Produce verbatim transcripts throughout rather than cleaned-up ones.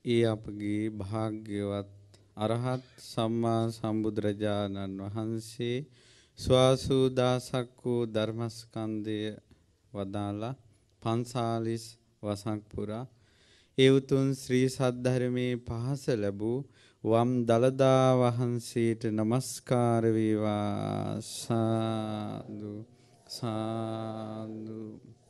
ඒ අපගේ භාග්‍යවත් අරහත් සම්මා සම්බුදුරජාණන් වහන්සේ ස්වාසූදාසක් වූ ධර්මස්කන්ධය වදාලා පන්සාලිස් වසක් පුරා ඒ උතුම් ශ්‍රී සද්ධර්මයේ පහස ලැබූ වම් දළදා වහන්සේට নমස්කාර වේවා. සාදු සාදු.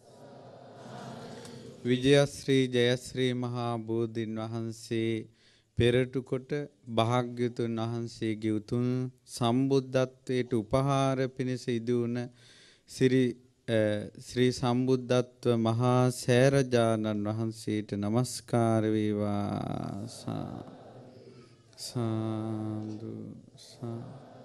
විජයශ්‍රී ජයශ්‍රී මහා බෝධීන් වහන්සේ පෙරටු කොට භාග්‍යතුන් වහන්සේගේ උතුම් සම්බුද්ධත්වයට උපහාර පිණිස ඉදුණ ශ්‍රී ශ්‍රී සම්බුද්ධත්ව මහා සෑරජානන් වහන්සේට নমස්කාර වේවා. සාදු සා.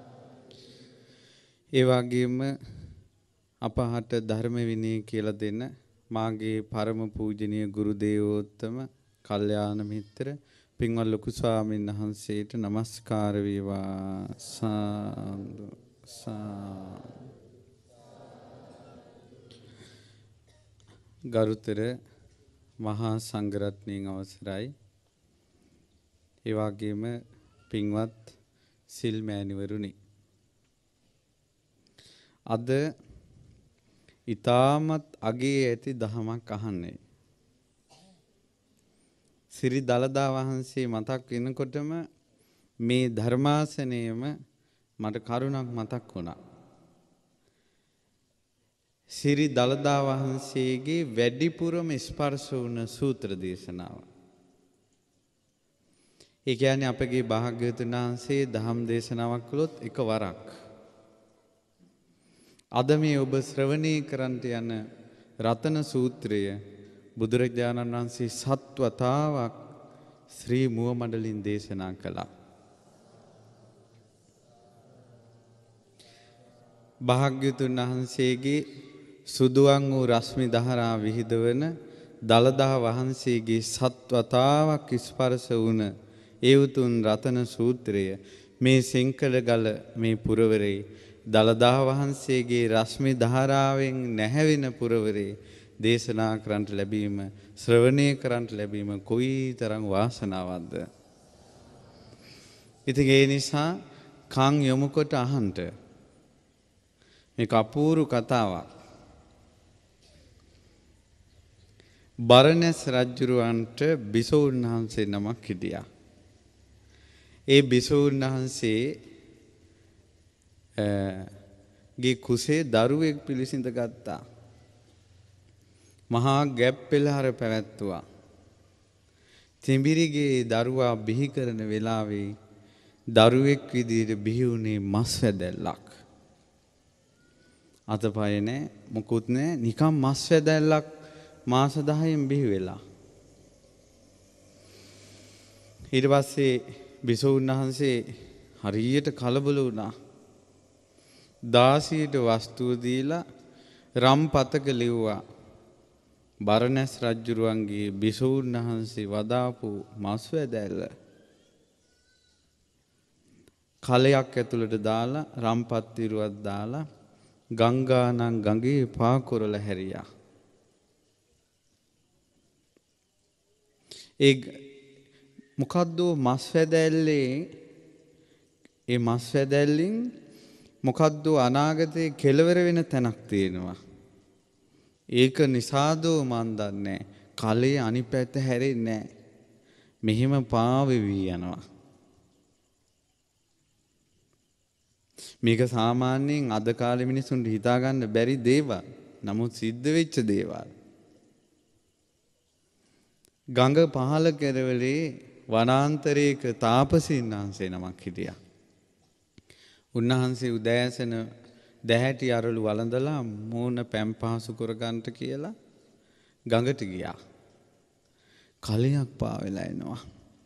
ඒ වගේම අපහට ධර්ම විනය කියලා දෙන්න මාගේ පරම පූජනීය ගුරු දේවෝත්තම කල්යාණ මිත්‍ර පින්වත් ලොකු ස්වාමීන් වහන්සේට নমස්කාර වේවා. සාදු සා. ගරුතර මහා සංඝරත්නයන් අවසරයි. ඒ වගේම පින්වත් සිල් මෑණිවරුනි, අද ඊ타මත් අගේ ඇති දහමක් අහන්නේ. සිරි දළදා වහන්සේ මතක් වෙනකොටම මේ ධර්මාසනයේම මට කරුණක් මතක් වුණා. සිරි දළදා වහන්සේගේ වැඩිපුරම ස්පර්ශ වුණ සූත්‍ර දේශනාව. ඒ කියන්නේ අපගේ භාග්‍යවතුන් වහන්සේ දහම් දේශනාවක් කළොත් එක වරක්. අද මේ ඔබ ශ්‍රවණය කරන්ට යන රතන සූත්‍රය බුදුරජාණන් වහන්සේ සත් වතාවක් ශ්‍රී මුව මඩලින් දේශනා කළා. භාග්‍යවතුන් වහන්සේගේ සුදුවන් වූ රශ්මි දහරා විහිදවන දළදා වහන්සේගේ සත් වතාවක් ස්පර්ශ වුණ ඒ උතුම් රතන සූත්‍රය මේ සෙංකලගල මේ පුරවරේ දළදා වහන්සේගේ රශ්මි දහරාවෙන් නැහැවෙන පුරවරේ දේශනා කරන්ට ලැබීම, ශ්‍රවණය කරන්ට ලැබීම කොයිතරම් වාසනාවක්ද. ඉතින් ඒ නිසා කන් යොමු කොට අහන්න. මේක අපූර්ව කතාවක්. බරණැස් රජුරවන්ට බිසෝන් වහන්සේ නමක් හිටියා. ඒ බිසෝන් වහන්සේ ගේ කුසේ දරුවෙක් පිළිසිඳ ගත්තා. මහා ගැප් පෙළහර පැවැත්තුවා. තිඹිරිගේ දරුවා බිහි කරන වෙලාවේ දරුවෙක් විදිහට බිහි වුණේ මස් වැදැල්ලක්. අතපය නැහැ, මොකුත් නැහැ, නිකම් මස් වැදැල්ලක් මාස දහයෙන් බිහි වෙලා. ඊට පස්සේ බිසෝන් වහන්සේ හරියට කලබල වුණා. දාසියට වස්තුව දීලා රම් පතක ලිව්වා. බරණැස් රජුරුවන්ගේ බිසෝන් වහන්සේ වදාපු මස් වැදැල්ල කලයක් ඇතුළට දාලා රම් පත්තිරුවක් දාලා ගංගානම් ගඟේ පාකොරල හැරියා. ඒ මොකද්ද මස් වැදැල්ලේ ඒ මස් වැදැල්ලෙන් මොකද්ද අනාගතේ කෙලවර වෙන තැනක් තියෙනවා. ඒක නිසාදෝ මන් දන්නේ කලේ අනිත් පැත්ත හැරෙන්නේ නැහැ. මෙහෙම පාවෙවි යනවා. මේක සාමාන්‍යයෙන් අද කාලේ මිනිසුන්ට හිතා ගන්න බැරි දේවල්. නමුත් සිද්ධ වෙච්ච දේවල්. ගඟ පහළ කෙරවලේ වනාන්තරයක තාපසීන් වහන්සේ නමක් හිටියා. උන්වහන්සේ උදෑසන දැහැටි අරලු වළඳලා මූණ පැම් පහසු කරගන්නට කියලා ගඟට ගියා. කලයක් පාවෙලා එනවා.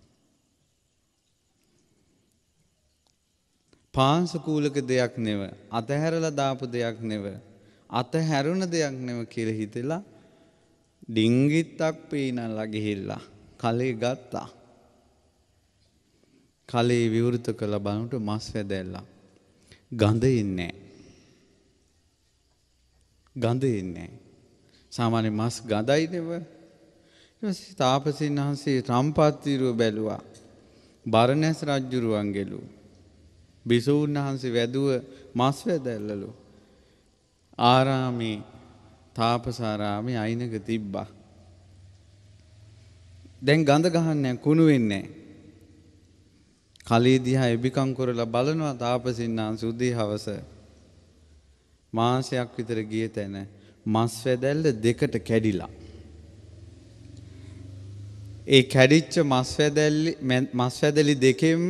පාංශකූලක දෙයක් නෙව, අතහැරලා දාපු දෙයක් නෙව, අතහැරුණ දෙයක් නෙව කියලා හිතලා ඩිංගිත්තක් පීනලා ගිහිල්ලා කලේ ගත්තා. කලේ විවෘත කළ බලනට මස් වැදැල්ලා. ගඳ ඉන්නේ නැහැ. ගඳ ඉන්නේ නැහැ. සාමාන්‍ය මස් ගඳයි නෙව. ඊපස්සේ තාපසීන් වහන්සේ රම්පත්තිරුව බැලුවා. බරණැස් රජුරුවන්ගෙලු. බිසෝන් වහන්සේ වැදුව මස් වැදැල්ලලු. ආරාමේ තාපසාරාමේ අයිනක තිබ්බා. දැන් ගඳ ගහන්නේ කුණු වෙන්නේ නැහැ. කලී දිහා එබිකම් කරලා බලනවා තාපසින් වහන්සේ උදේ හවස. මාසයක් විතර ගිය තැන මස් වැදැල්ල දෙකට කැඩිලා. ඒ කැඩිච්ච මස් වැදැල්ලි මස් වැදලි දෙකෙන්ම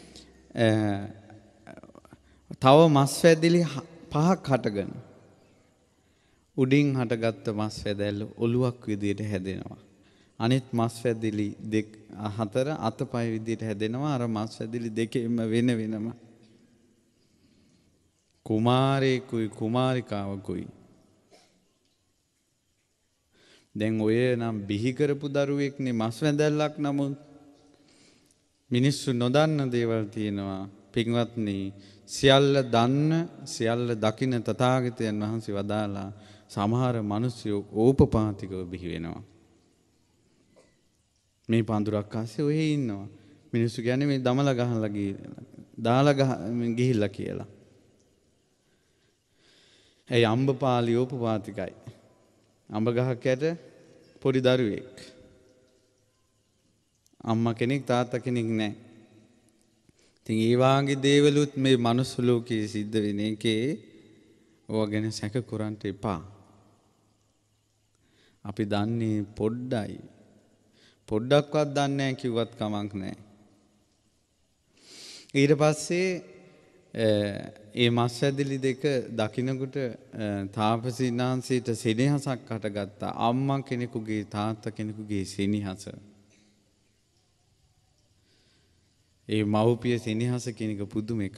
තව මස් වැදලි පහක් හටගෙන උඩින් හටගත්ත මස් වැදැල්ල ඔලුවක් විදියට හැදෙනවා. අනිත් මස් වැදලි දෙක හතර අතපය විදියට හැදෙනවා. අර මස් වැදලි දෙකෙන්ම වෙන වෙනම. කුමාරයෙකුයි කුමාරිකාවකුයි. දැන් ඔය නම් බිහි කරපු දරුවෙක්නේ මස් වැදැල්ලක්. නමුත් මිනිස්සු නොදන්න දේවල් තියෙනවා. පින්වත්නි, සියල්ල දන්න සියල්ල දකින තථාගතයන් වහන්සේ වදාලා සමහර මිනිස්සු ඕපපාතිකව බිහි වෙනවා. මේ පඳුරක් ආසේ ඔහේ ඉන්නවා. මිනිස්සු කියන්නේ මේ දමලා ගහලා ගිහිල්ලා දාලා ගිහිල්ලා කියලා. ඒ අම්බපාලි ඕපපාතිකයි. අඹ ගහක් යට පොඩි දරුවෙක්. අම්මා කෙනෙක් තාත්තා කෙනෙක් නැහැ. ඉතින් ඒ වාගේ දේවලුත් මේ මනුස්ස ලෝකයේ සිද්ධ වෙන එකේ ඕවා ගැන සැක කරන්න එපා. අපි දන්නේ පොඩ්ඩයි. පොඩ්ඩක්වත් දන්නේ නැහැ කිව්වත් කමක් නැහැ. ඊට පස්සේ ඒ මස් වැදලි දෙක දකින්නකොට තාපසීන් වහන්සේට සෙනෙහසක් හටගත්තා. අම්මා කෙනෙකුගේ තාත්තා කෙනෙකුගේ සෙනෙහස. ඒ මව්පිය සෙනෙහස කියන එක පුදුම එකක්.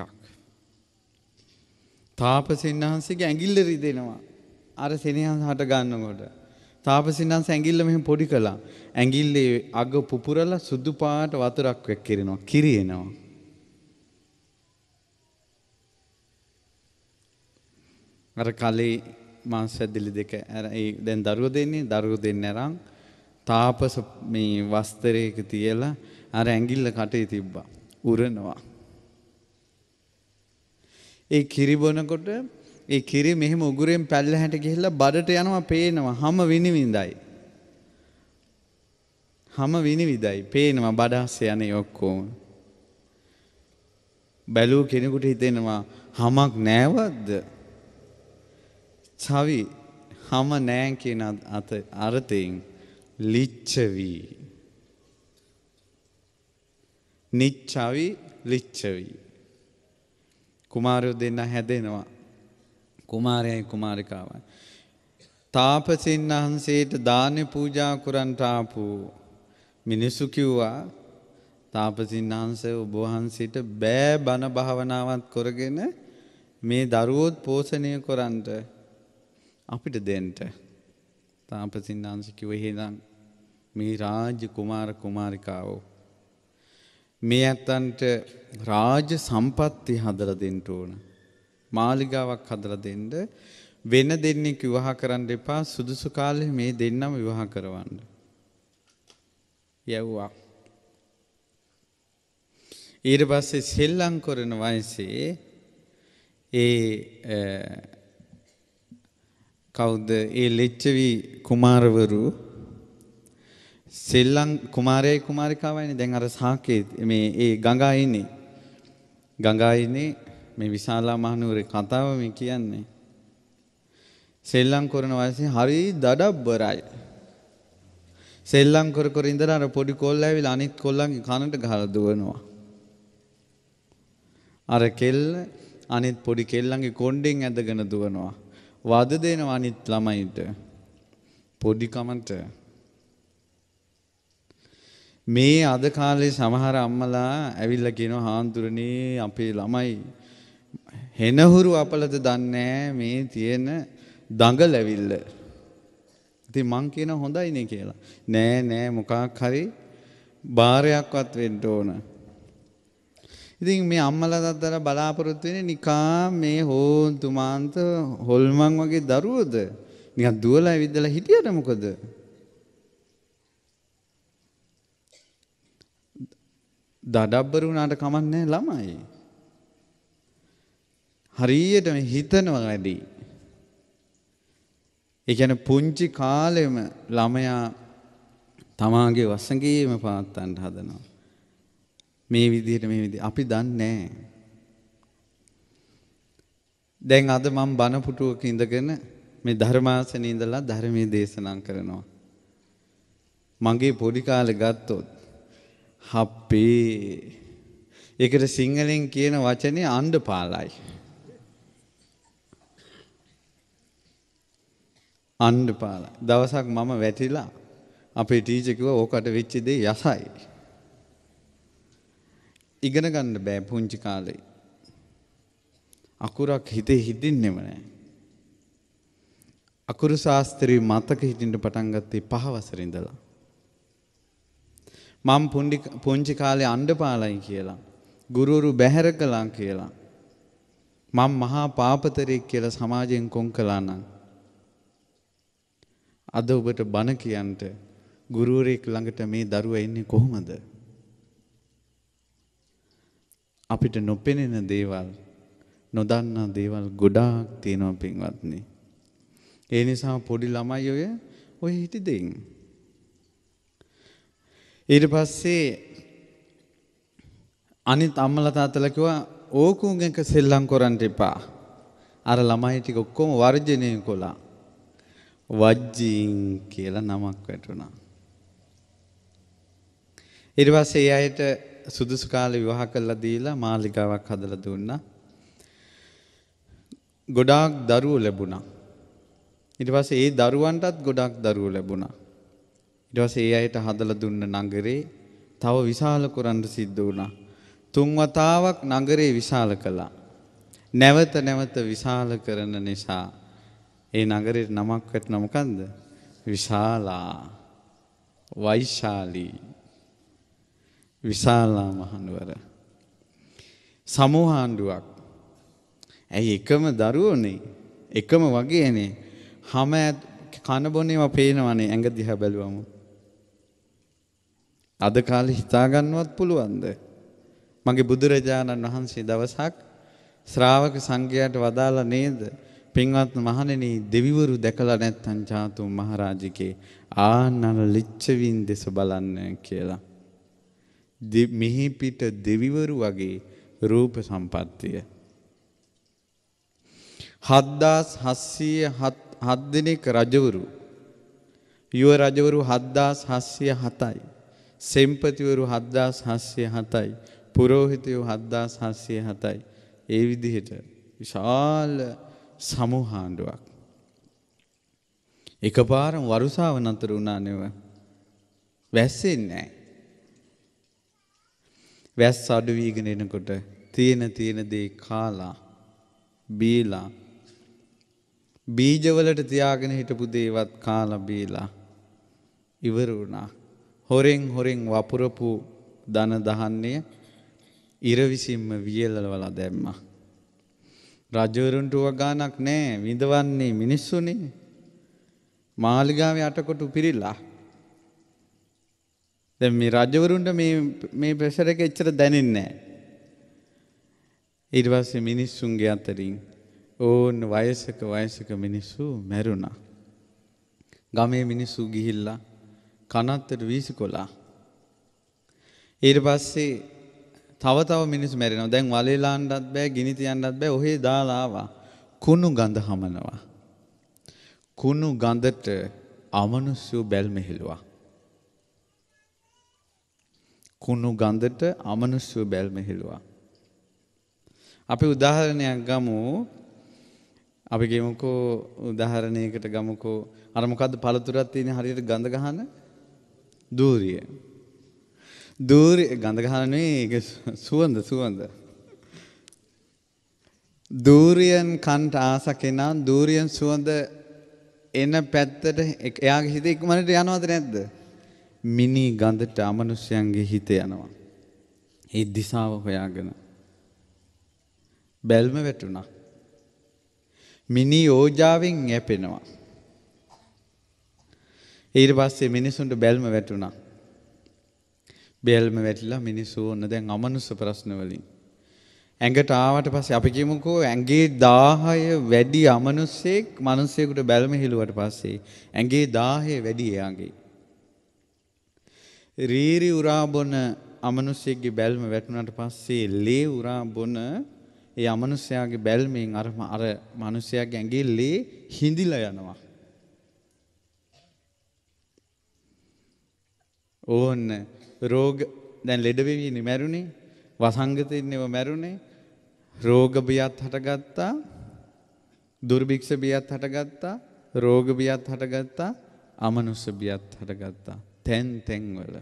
තාපසීන් වහන්සේගේ ඇඟිල්ල රිදෙනවා. අර සෙනෙහස හට ගන්නකොට තාපසීන් වහන්සේ ඇඟිල්ල මෙහෙම පොඩි කළා. ඇඟිල්ලේ අග පුපුරලා සුදු පාට වතුරක් වෙක්කිරෙනවා. කිරිනවා. අර කලේ මාංශ වැදලි දෙක අර ඒ දැන් දරුවෝ දෙන්නේ දරුවෝ දෙන්න අරන් තාපස මේ වස්ත්‍රයක තියලා අර ඇඟිල්ල කටේ තිබ්බා. උරනවා. ඒ කිරි බොනකොට ඒ කිරි මෙහෙම උගුරෙන් පැල්ලහැට ගිහිල්ලා බඩට යනවා පේනවා. හැම විනිවිඳයි. හැම විනිවිදයි පේනවා බඩස්සේ යන්නේ ඔක්කොම. බැලුව කෙනෙකුට හිතෙනවා හැමක් නෑවද්ද? චවි හැම නෑ කියන අත අර්ථයෙන් ලිච්ඡවි. නිච්ඡවි ලිච්ඡවි. කුමාරයෝ දෙන්න හැදෙනවා. කුමාරයයි කුමාරිකාවයි. තාපසීන් වහන්සේට දාන පූජා කරන්ට ආපු මිනිසු කිව්වා තාපසීන් වහන්සේ ඔබ වහන්සේට බෑ බණ භාවනාවක් කරගෙන මේ දරුවෝත් පෝෂණය කරන්ට අපිට දෙන්න. තාපසීන් වහන්සේ කිව්වා එහෙනම් මේ රාජ්‍ය කුමාර කුමාරිකාවෝ මේ අතන්ට රාජ්‍ය සම්පatti හදලා දෙන්න ඕන. මාලිගාවක් හදලා දෙන්න. වෙන දෙන්නෙක් විවාහ කරන්න එපා. සුදුසු කාලේ මේ දෙන්නම විවාහ කරවන්න. යවුවා. ඊට පස්සේ සෙල්ලම් කරන වයසේ ඒ කවුද ඒ ලිච්ඡවි කුමාරවරු සෙල්ලම් කුමාරයයි කුමාරිකාවයිනේ දැන් අර සාකේ මේ ඒ ගංගා ඉන්නේ. ගංගා ඉන්නේ මේ විශාලා මහනුවරේ කතාව මේ කියන්නේ. සෙල්ලම් කරන වයසේ හරි දඩබ්බරයි. සෙල්ලම් කර කර ඉඳලා අර පොඩි කොල්ලා ඇවිල්ලා අනිත් කොල්ලන්ගේ කනට ගහලා දුවනවා. අර කෙල්ල අනිත් පොඩි කෙල්ලන්ගේ කොණ්ඩෙන් ඇදගෙන දුවනවා. වද දෙනවා අනිත් ළමයින්ට. පොඩි කමන්ට. මේ අද කාලේ සමහර අම්මලා ඇවිල්ලා කියනවා හාන්තුරනේ අපේ ළමයි හෙනහුරු අපලද දන්නේ මේ තියෙන දඟල ඇවිල්ල. ඉතින් මං කියන හොඳයිනේ කියලා. නෑ නෑ මොකක් හරි බාරයක්වත් වෙන්න ඕන. ඉතින් මේ අම්මලා තාත්තලා බලාපොරොත්තු වෙන්නේ නිකා මේ හොන්තු මාන්ත හොල්මන් වගේ දරුවෝද නිකන් දුවලා ඇවිදලා හිටියට මොකද? දඩබ්බර වුණාට කමන්නේ ළමයි. හරියටම හිතනවා වැඩි. ඒ කියන්නේ පුංචි කාලෙම ළමයා තමාගේ වසඟේම පාත්තන්න හදනවා. මේ විදිහට මේ විදිහ අපි දන්නේ නැහැ. දැන් අද මම බණ පුටුවක ඉඳගෙන මේ ධර්මාසනේ ඉඳලා ධර්මයේ දේශනා කරනවා. මගේ පොඩි කාලේ ගත්තොත් හප්පේ ඒකට සිංහලෙන් කියන වචනේ අණ්ඩපාලයි. අණ්ඩපාලයි. දවසක් මම වැටිලා අපේ ටීචර් කිව්වා ඕකට වෙච්ච දේ යසයි. ඉගෙන ගන්න බෑ පුංචි කාලේ. අකුරක් හිතේ හිටින්නෙම නෑ. අකුරු ශාස්ත්‍රයේ මතක හිටින්න පටන් ගත්තේ පහ වසරේ ඉඳලා. මම පුංචි කාලේ අණ්ඩපාලයි කියලා ගුරුවරු බැහැර කළා කියලා මම මහා පාපතරෙක් කියලා සමාජයෙන් කොන් කළා නම් අද ඔබට බණ කියන්ට ගුරුවරයෙක් ළඟට මේ දරුවා එන්නේ කොහොමද? අපිට නොපෙනෙන දේවල් නොදන්නා දේවල් ගොඩාක් තියෙනවා පින්වත්නි. ඒ නිසා පොඩි ළමයි ඔය ඔය හිටි දෙයින්. ඊට පස්සේ අනිත් අම්මලා තාත්තලා කිව්වා ඕකුන් එක සෙල්ලම් කරන්න එපා. අර ළමයි ටික ඔක්කොම වර්ජනය කළා. වජ්ජීන් කියලා නමක් වැටුණා. ඊට පස්සේ ඒ අයට සුදුසු කාලේ විවාහ කරලා දීලා මාලිගාවක් හදලා දුන්නා. ගොඩාක් දරුවෝ ලැබුණා. ඊට පස්සේ ඒ දරුවන්ටත් ගොඩාක් දරුවෝ ලැබුණා. ඊට පස්සේ ඒ අයට හදලා දුන්න නගරේ තව විශාල කරන්න සිද්ධ වුණා. තුන් වතාවක් නගරේ විශාල කළා. නැවත නැවත විශාල කරන නිසා ඒ නගරේ නමක් වැටුණා මොකන්ද? විශාලා. වෛශාලී. විශාලා මහනුවර. සමූහ ආණ්ඩුවක්. ඇයි එකම දරුවෝනේ එකම වගේනේ හැම කන බොනේම පේනවනේ ඇඟ දිහා බැලුවම. අද කාලේ හිතා ගන්නවත් පුළුවන්ද? මගේ බුදුරජාණන් වහන්සේ දවසක් ශ්‍රාවක සංඝයාට වදාලා නේද? පින්වත් මහණෙනි දෙවිවරු දැකලා නැත්නම් චාතුම් මහරජිකේ ආනන ලිච්ඡවින් දෙස බලන්න කියලා. මිහි පිට දෙවිවරු වගේ රූප සම්පත්තිය. හත්දාස් හත්සිය හත් දිනක රජවරු. යුව රජවරු හත්දාස් හත්සිය හතයි. සෙම්පතිවරු හත්දාස් හත්සිය හතයි. පුරෝහිතයෝ හත්දාස් හත්සිය හතයි. ඒ විදිහට විශාල සමූහ ආණ්ඩුවක්. එකපාරම වරුසාව නතර වුණා නෙව. වැස්සෙන්නේ නැහැ. වැස්ස අඩු වීගෙන එනකොට තියෙන තියෙන දේ කාලා බීලා බීජවලට තියාගෙන හිටපු දේවත් කාලා බීලා ඉවර වුණා. හොරෙන් හොරෙන් වපුරපු ධන දහන්නේ ඉර විසින්ම වියලවලා දැම්මා. රජවරුන්ට වගානක් නැහැ. විඳවන්නේ මිනිස්සුනේ. මාලිගාවේ අටකොටු පිරීලා. දැන් මේ රජවරුන්ට මේ මේ ප්‍රෙෂර් එක එච්චර දැනෙන්නේ නැහැ. ඊට පස්සේ මිනිස්සුන්ගේ අතරින් ඕන වයසක වයසක මිනිස්සු මැරුණා. ගමේ මිනිස්සු ගිහිල්ලා කනත්තට වීසිකොලා. ඊට පස්සේ තව තව මිනිස්සු මැරෙනවා. දැන් වලේ ලාන්නත් බෑ, ගිනි තියන්නත් බෑ. ඔහේ දාලා ආවා. කුණු ගඳ හමනවා. කුණු ගඳට අමනුෂ්‍ය බැල්ම හෙළුවා. කුණු ගඳට අමනුෂ්‍ය බැල්ම හෙළුවා. අපි උදාහරණයක් ගමු. අපි ගමුකෝ උදාහරණයකට ගමුකෝ අර මොකද්ද පළතුරක් තියෙන හරියට ගඳ ගහන දූරිය. දූරිය ගඳ ගහන නෙවෙයි ඒක සුවඳ සුවඳ. දූරියන් කන්ට ආස කෙනා දූරියන් සුවඳ එන පැත්තට එයාගේ හිත ඉක්මනට යනවද නැද්ද? මිනි ගඳට අමනුෂ්‍යයන්ගේ හිත යනවා. ඒ දිශාව හොයාගෙන බැල්ම වැටුණා. මිනි ඕජාවෙන් යැපෙනවා. ඊට පස්සේ මිනිසුන්ට බැල්ම වැටුණා. බෙල්ම වැටිලා මිනිස්සු ඕන දැන් අමනුෂ්‍ය ප්‍රශ්න වලින් ඇඟට ආවට පස්සේ අපි කියමුකෝ ඇඟේ දාහය වැඩි අමනුෂ්‍යෙක් මිනිස්සෙකුට බැල්ම හිලුවට පස්සේ ඇඟේ දාහය වැඩි එයාගේ. රීරි උරා බොන අමනුෂ්‍යෙක්ගේ බැල්ම වැටුණාට පස්සේ ලේ උරා බොන ඒ අමනුෂ්‍යයාගේ බැල්මෙන් අර අර මිනිසයාගේ ඇඟේ ලේ හිඳිලා යනවා. ඕන්න රෝග දැන් ලෙඩ වෙවිනේ මැරුණේ වසංගතෙන්නේව මැරුණේ රෝග බියත් හටගත්තා දුර්භික්ෂ බියත් හටගත්තා රෝග බියත් හටගත්තා අමනුෂ්‍ය බියත් හටගත්තා තැන් තැන් වල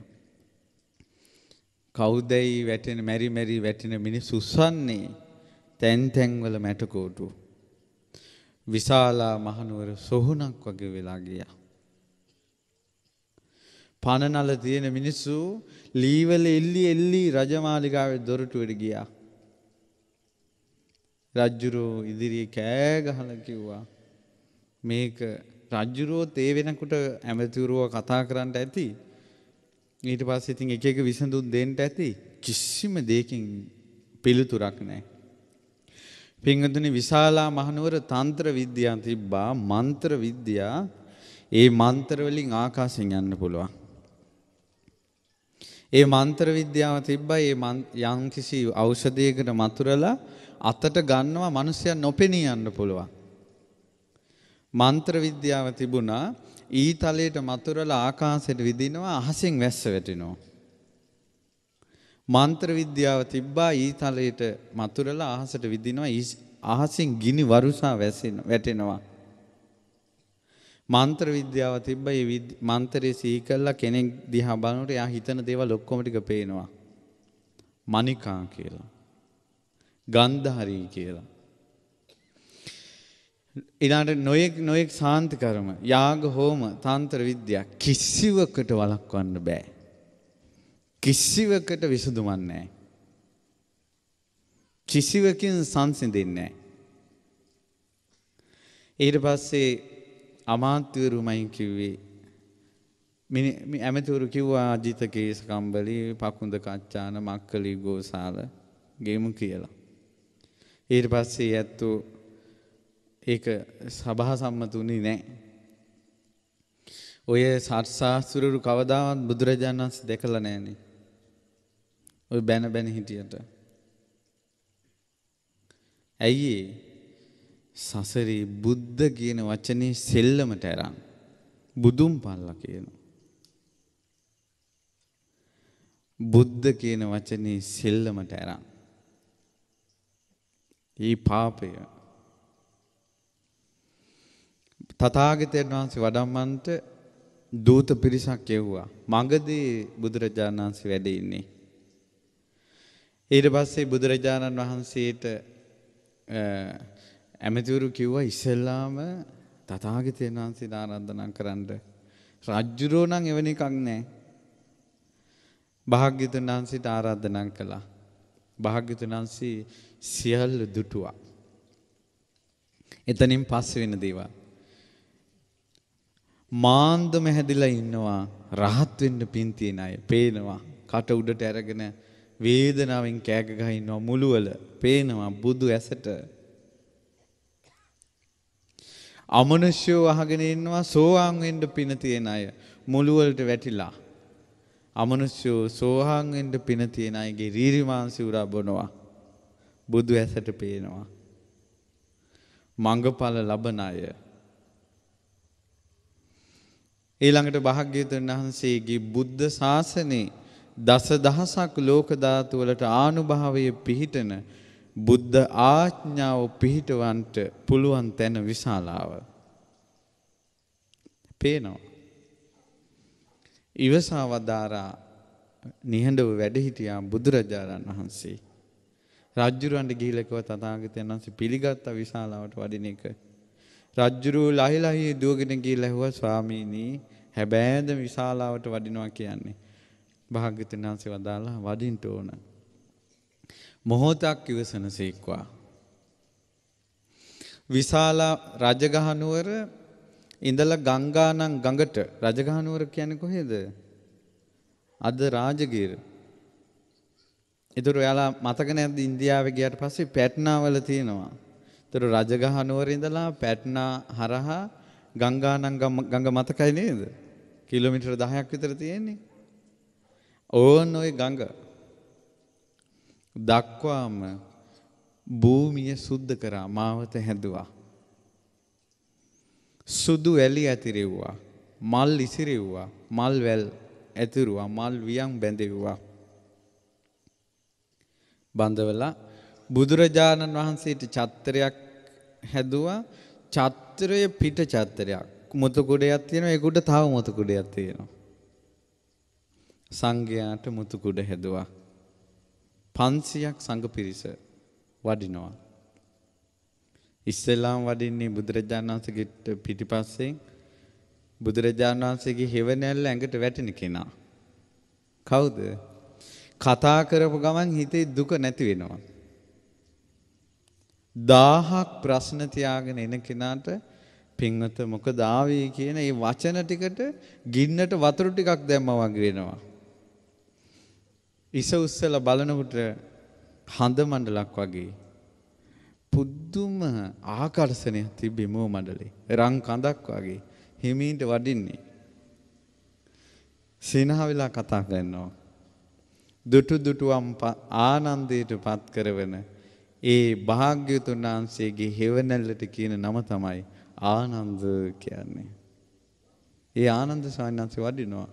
කවුදයි වැටෙන මෙරි මෙරි වැටෙන මිනිස්සු උස්සන්නේ තැන් තැන් වල මැටකොටු විශාලා මහනුවර සොහුනක් වගේ වෙලා ගියා. පනනල තියෙන මිනිස්සු ලීවල එල්ලි එල්ලි රජමාලිගාවේ දොරටුවට ගියා. රජුරෝ ඉදිරියේ කෑ ගහලා කිව්වා මේක රජුරෝ තේ වෙනකොට ඇමතිවරුව කතා කරන්න ඇති. ඊට පස්සේ ඉතින් එක එක විසඳුම් දෙන්න ඇති. කිසිම දෙයකින් පිළිතුරක් නැහැ. පින්වතුනි විශාලා මහනුවර තන්ත්‍ර විද්‍යාව තිබ්බා මන්ත්‍ර විද්‍යා ඒ මන්ත්‍ර වලින් ආකාශයෙන් යන්න පුළුවන්. ඒ මන්ත්‍ර විද්‍යාව තිබ්බා ඒ යම් කිසි ඖෂධයකට මතුරලා අතට ගන්නවා මිනිස්සයා නොපෙනී යන්න පුළුවන්. මන්ත්‍ර විද්‍යාව තිබුණා ඊතලයට මතුරලා ආකාශයට විදිනවා අහසෙන් වැස්ස වැටෙනවා. මන්ත්‍ර විද්‍යාව තිබ්බා ඊතලයට මතුරලා අහසට විදිනවා අහසින් ගිනි වරුසා වැටෙනවා. මන්ත්‍ර විද්‍යාව තිබ්බා ඒ මන්ත්‍රයේ සිහි කළා කෙනෙක් දිහා බලනකොට එයා හිතන දේවල් ඔක්කොම ටික පේනවා. මණිකා කියලා. ගන්ධහරි කියලා. ඊළඟට නොයෙක් නොයෙක් සාන්ති කර්ම යාග හෝම තන්ත්‍ර විද්‍යා කිසිවකට වළක්වන්න බෑ. කිසිවකට විසඳුමක් නැහැ. කිසිවකින් සංසිඳෙන්නේ නැහැ. ඊට පස්සේ අමාත්‍යවරුමයි කිව්වේ මේ ඇමතිවරු කිව්වා අජිත කේසකම්බලි පකුඳ කච්චාන මක්කලි ගෝසාල ගෙමු කියලා. ඊට පස්සේ ඇත්තෝ ඒක සභා සම්මතුනේ නැහැ. ඔය සත්‍යාස්ත්‍රරු කවදාවත් බුදුරජාණන් වහන්සේ දැකලා නැහනේ. ඔය බැන බැන හිටියට. ඇයි සසරේ බුද්ධ කියන වචනේ සෙල්ලමට අරන් බුදුන් පල්ලා කියනවා. බුද්ධ කියන වචනේ සෙල්ලමට අරන්. ඊ පාපය. තථාගතයන් වහන්සේ වඩම්මන්ට දූත පිරිසක් එව්වා. මගදී බුදුරජාණන් වහන්සේ වැඩ ඉන්නේ. ඊට පස්සේ බුදුරජාණන් වහන්සේට ඇමතිවරු කිව්වා ඉස්සෙල්ලාම තථාගතයන් වහන්සේට ආරාධනා කරන්න. රජුරෝ නම් එවැනි එකක් නැහැ. භාග්‍යවතුන් වහන්සේට ආරාධනා කළා. භාග්‍යවතුන් වහන්සේ සියල්ල දුටුවා. එතනින් පස්සේ වෙන දේවල් මාන්දම හැදිලා ඉන්නවා රහත් වෙන්න පින් තියන අය පේනවා. කට උඩට අරගෙන වේදනාවෙන් කෑග ගහ ඉන්නවා මුළුවල පේනවා බුදු ඇසට. අමනුෂ්‍යෝ අහගෙන ඉන්නවා සෝවාන් වෙන්න පින තියෙන අය මුළුවලට වැටිලා. අමනුෂ්‍යෝ සෝවාන් වෙන්න පින තියෙන අයගේ රීරි මාංශය උරා බොනවා. බුදු ඇසට පේනවා. මඟඵල ලබන අය. ඊළඟට භාග්‍යවතුන් වහන්සේගේ බුද්ධ ශාසනේ දස දහසක් ලෝක ධාතු වලට ආනුභාවය පිහිටන බුද්ධ ආඥාව පිහිටවන්ට පුළුවන් තැන විශාලාව පේනවා. ඉවසා වදාරා නිහඬව වැඩ හිටියා බුදුරජාණන් වහන්සේ. රජුරවන්ට ගිහිල්ලා කිව්වා තථාගතයන් වහන්සේ පිළිගත්ත විශාලාවට වඩින එක. රජුරු ලහි ලහි දුවගෙන ගිහිල්ලා ඇහුවා ස්වාමීනි හැබෑද විශාලාවට වඩිනවා කියන්නේ. භාග්‍යවතුන් වහන්සේ වදාලා වඩින්න ඕන. මොහොතක් ඉවසනසේක්වා. විශාලා රජගහ නුවර ඉඳලා ගංගානම් ගඟට රජගහ නුවර කියන්නේ කොහෙද? අද රාජගිර ඒතර ඔයාලා මතක නැද්ද ඉන්දියාවේ ගියාට පස්සේ පැට්නා වල තියෙනවා. ඒතර රජගහ නුවර ඉඳලා පැට්නා හරහා ගංගානම් ගඟ මතකයි නේද? කිලෝමීටර දහයක් විතර තියෙන්නේ. ඕන් ওই ගඟ දක්වාම භූමිය සුද්ධ කරා මාවත හැදුවා. සුදු වැලි ඇතිරෙව්වා. මල් ඉසිරෙව්වා. මල් වැල් ඇතිරුවා. මල් වියන් බැඳෙව්වා. බඳවලා බුදුරජාණන් වහන්සේට චත්‍රයක් හැදුවා. චත්‍රය පිට චත්‍රයක්. මුතු කුඩයක් තියෙනවා. ඒකට තව මුතු කුඩයක් තියෙනවා. සංඝයාට මුතු කුඩ හැදුවා. පන්සියක් සංඝ පිරිස වඩිනවා. ඉස්සෙල්ලාම වඩින්නේ බුදුරජාණන් වහන්සේගේ පිටිපස්සෙන් බුදුරජාණන් වහන්සේගේ හෙවණැල්ල ඇඟට වැටෙන කෙනා. කවුද? කතා කරපු ගමන් හිතේ දුක නැති වෙනවා. දහහක් ප්‍රශ්න තියාගෙන එන කෙනාට පින්වත මොකද ආවේ කියන මේ වචන ටිකට ගින්නට වතුර ටිකක් දැම්මා වගේ වෙනවා. ඉස උස්සලා බලනකොට හඳ මණ්ඩලක් වගේ පුදුම ආකර්ෂණයක් තිබ්බේ මෝ මණ්ඩලේ. රන් කඳක් වගේ හිමීට වඩින්නේ. සිනහ වෙලා කතා කරනවා. දුටු දුටුවම් ආනන්දයට පත් කරවන ඒ භාග්‍යවතුන් වහන්සේගේ හෙවණැල්ලට කියන නම තමයි ආනන්ද කියන්නේ. ඒ ආනන්ද ස්වාමීන් වහන්සේ වඩිනවා.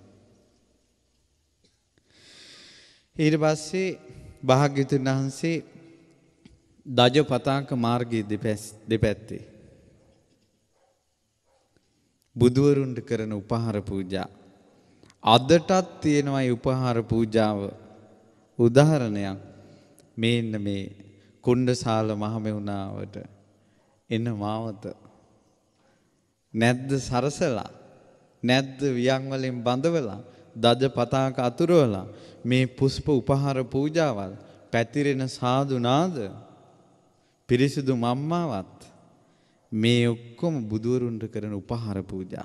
ඊට පස්සේ භාග්‍යවතුන් වහන්සේ දජ පතාක මාර්ගයේ දෙපැත්තේ බුදුවරුන්ට කරන උපහාර පූජා අදටත් තියෙනවා. මේ උපහාර පූජාව උදාහරණයක් මේන්න මේ කුණ්ඩසාල මහමෙවුනාවට එන මාවත නැද්ද සරසලා නැද්ද වියන් වලින් බඳවලා දජ පතාක අතුරවලා මේ පුෂ්ප උපහාර පූජාවල් පැතිරෙන සාදු නාද පිරිසිදු මම්මාවත් මේ ඔක්කොම බුදුවරුන්ට කරන උපහාර පූජා.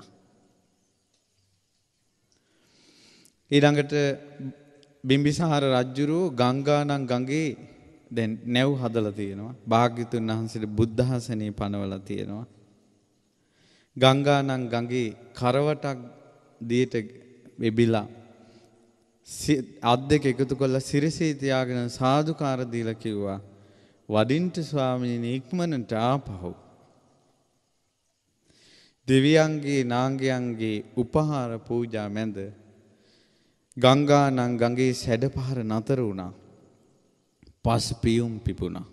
ඊළඟට බිම්බිසාර රජුරෝ ගංගානම් ගඟේ දැන් නැව් හදලා තියෙනවා. භාග්‍යතුන් වහන්සේට බුද්ධාසනේ පනවලා තියෙනවා. ගංගානම් ගඟේ කරවටක් දියට වෙබිලා අත් දෙක එකතු කරලා සිරසේ තියාගෙන සාදුකාර දීලා කිව්වා වඩින්ට ස්වාමීනි ඉක්මනට ආපහු. දෙවියන්ගේ නාගයන්ගේ උපහාර පූජා මැද ගංගානම් ගඟේ සැඩපහර නතර වුණා. පස් පියුම් පිපුණා.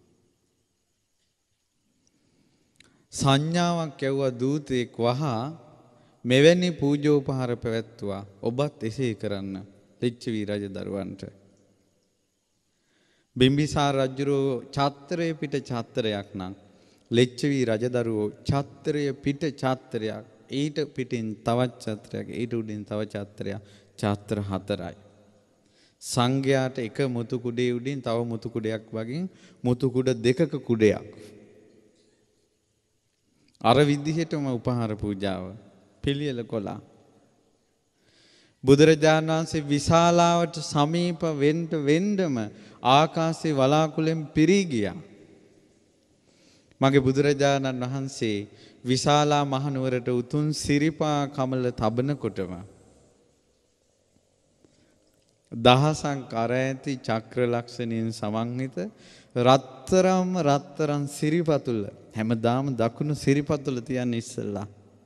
සංඥාවක් යවුවා දූතෙක් වහා මෙවැනි පූජෝපහාර පැවැත්තුවා. ඔබත් එසේ කරන්න ලිච්ඡවි රජ දරුවන්ට. බිම්බිසාර රජුරෝ ඡත්‍රය පිට ඡත්‍රයක් නම් ලිච්ඡවි රජදරුවෝ ඡත්‍රය පිට ඡත්‍රයක් ඊට පිටින් තවත් ඡත්‍රයක් ඊට උඩින් තව ඡත්‍රයක් ඡත්‍ර හතරයි. සංඝයාට එක මුතු කුඩේ උඩින් තව මුතු කුඩයක් වගේ මුතු කුඩ දෙකක කුඩයක්. අර විදිහටම උපහාර පූජාව පිළියෙල කළා. බුදුරජාණන් වහන්සේ විශාලාවට සමීප වෙන්න වෙන්නම ආකාශේ වලාකුළෙන් පිරී ගියා. මගේ බුදුරජාණන් වහන්සේ විශාලා මහනුවරට උතුම් සිරිපා කමල තබනකොටම දහසක් කර ඇති චක්‍ර ලක්ෂණයෙන් සමන්විත රත්තරම් රත්තරන් සිරිපතුල හැමදාම දකුණු සිරිපතුල තියන්න ඉස්සෙල්ලා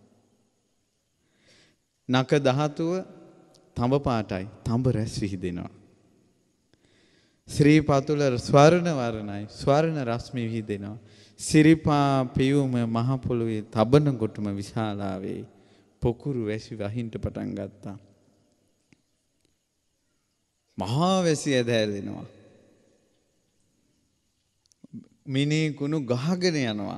නක ධාතුව තඹ පාටයි තඹ රැස් විහිදෙනවා. ශ්‍රී පතුල ස්වර්ණ වර්ණයි ස්වර්ණ රශ්මි විහිදෙනවා. සිරිපා පියුම මහ පොළොවේ තබන කොටම විශාලාවේ පොකුරු වැසි වහින්න පටන් ගත්තා. මහා වැසි ඇදහැරෙනවා. මිනී කුණු ගහගෙන යනවා.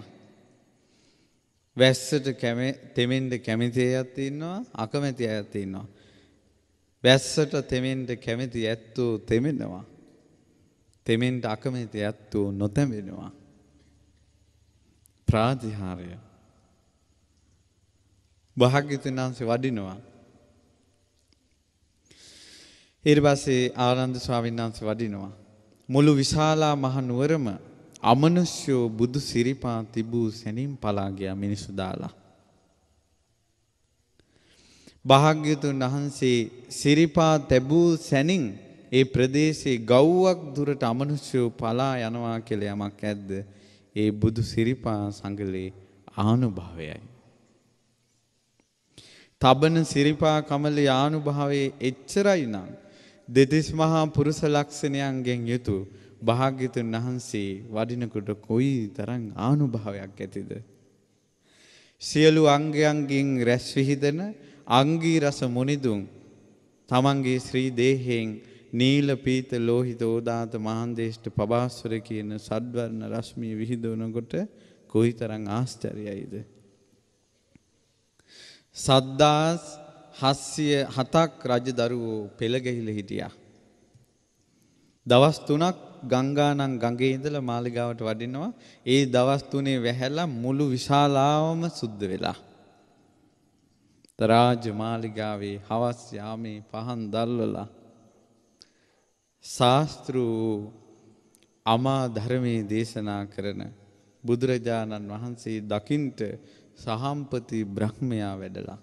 වැස්සට කැමෙ තෙමෙන්න කැමති අයත් ඉන්නවා අකමැති අයත් ඉන්නවා. වැස්සට තෙමෙන්න කැමති ඇත්තෝ තෙමෙනවා. තෙමෙන්න අකමැති ඇත්තෝ නොතෙමෙනවා. ප්‍රාතිහාර්ය භාග්‍යවතුන් වහන්සේ වඩිනවා. ඊට පස්සේ ආනන්ද ස්වාමීන් වහන්සේ වඩිනවා. මුළු විශාලා මහ නුවරම අමනුෂ්‍යෝ බුදු සිරිපා තිබූ සැනින් පලා ගියා මිනිසු දාලා. භාග්‍යවතුන් වහන්සේ සිරිපා තැබූ සැනින් ඒ ප්‍රදේශයේ ගව්වක් දුරට අමනුෂ්‍යෝ පලා යනවා කියලා යමක් ඇද්ද? ඒ බුදු සිරිපා සංගලේ ආනුභාවයයි. තබන සිරිපා කමලේ ආනුභාවයේ එච්චරයි නම් දෙතිස් මහා පුරුෂ ලක්ෂණයන්ගෙන් යුතු භාග්‍යවතුන් වහන්සේ වඩිනකොට කොයි තරම් ආනුභාවයක් ඇතිද? සියලු අංගයන්ගෙන් රැස් විහිදෙන අංගී රස මුනිදුන් තමන්ගේ ශ්‍රී දේහයෙන් නීල පීත ලෝහිත ඕදාත මහන්දේෂ්ඨ පබාස්වර කියන සද්වර්ණ රශ්මිය විහිදුවනකොට කොයිතරම් ආශ්චර්යයිද? සද්දාස් හස්සිය හතක් රජදරුවෝ පෙළ ගැහිලා හිටියා. දවස් තුනක් ගංගානම් ගඟේ ඉඳලා මාලිගාවට වඩිනවා. ඒ දවස් තුනේ වැහැලා මුළු විශාලාවම සුද්ධ වෙලා. රාජ මාලිගාවේ හවස් යාමේ පහන් දැල්වලා ශාස්ත්‍රු අමා ධර්මයේ දේශනා කරන බුදුරජාණන් වහන්සේ දකින්ට සහම්පති බ්‍රහ්මයා වැඩලා.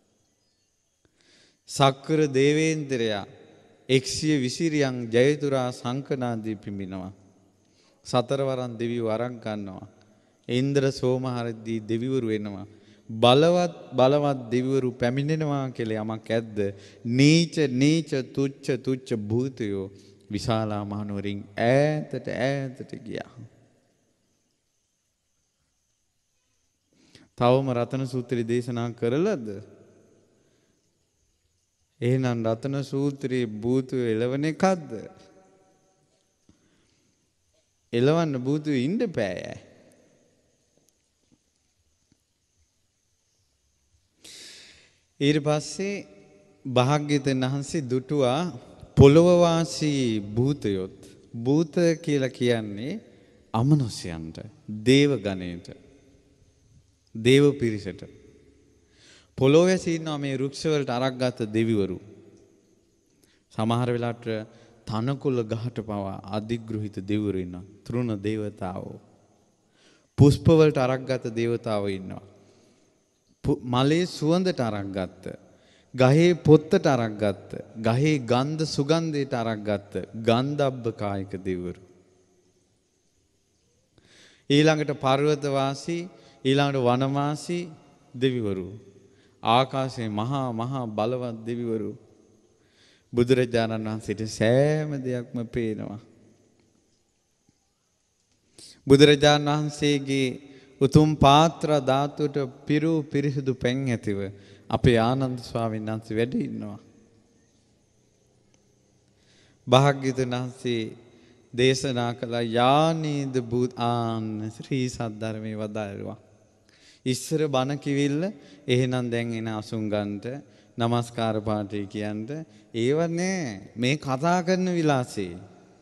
සක්‍ර දේවේන්ද්‍රයා එක්සිය විසිරියන් ජයතුරා සංකනාදී පිඹිනවා. සතරවරන් දෙවියෝ අරන් ගන්නවා. ඉන්ද්‍ර සෝමහරදී දෙවිවරු එනවා. බලවත් බලවත් දෙවිවරු පැමිණෙනවා කියලා යමක් ඇද්ද? නීච නීච තුච්ච තුච්ච භූතයෝ විශාලා මහනුවරින් ඈතට ඈතට ගියා. තවම රතන සූත්‍රය දේශනා කරලද? එහෙනම් රතන සූත්‍රයේ භූතයෝ එළවන එකක්ද? එළවන්න භූතයෝ ඉන්න බෑ. ඊට පස්සේ භාග්‍යවතුන් වහන්සේ දුටුවා පොළොව වාසී භූතයොත්. භූත කියලා කියන්නේ අමනුෂ්‍යයන්ට, දේව ගණයට, දේව පිරිසට. පොළොවේ ඉන්නවා මේ රුක්ෂ වලට අරක් ගත්ත දෙවිවරු. සමහර වෙලාවට තනකොළ ගහට පවා අධිග්‍රහිත දෙවිවරු ඉන්නවා. තෘණ දේවතාවෝ. පුෂ්ප වලට අරක් ගත්ත දේවතාවෝ ඉන්නවා. මලේ සුවඳට අරක් ගත්ත, ගහේ පොත්තට අරක් ගත්ත, ගහේ ගන්ධ සුගන්ධයට අරක් ගත්ත ගන්ධබ්බ කායික දෙවිවරු. ඊළඟට පර්වත වාසී, ඊළඟට වනවාසී දෙවිවරු. ආකාශයේ මහා මහා බලවත් දෙවිවරු. බුදුරජාණන් වහන්සේට සෑම දෙයක්ම පේනවා. බුදුරජාණන් වහන්සේගේ උතුම් පාත්‍ර ධාතුවට පිරු පිරිසිදු පැන් ඇතිව අපේ ආනන්ද ස්වාමීන් වහන්සේ වැඩ ඉන්නවා. භාග්‍යවතුන් වහන්සේ දේශනා කළ යානීද බුත් ආන් ශ්‍රී සද්ධර්මයේ වදාළා. ඉස්සර බණ කිවිල්ල එහෙනම් දැන් එන අසුංගන්ට নমස්කාර පාඨය කියන්ට ඒව නෑ. මේ කතා කරන විලාසී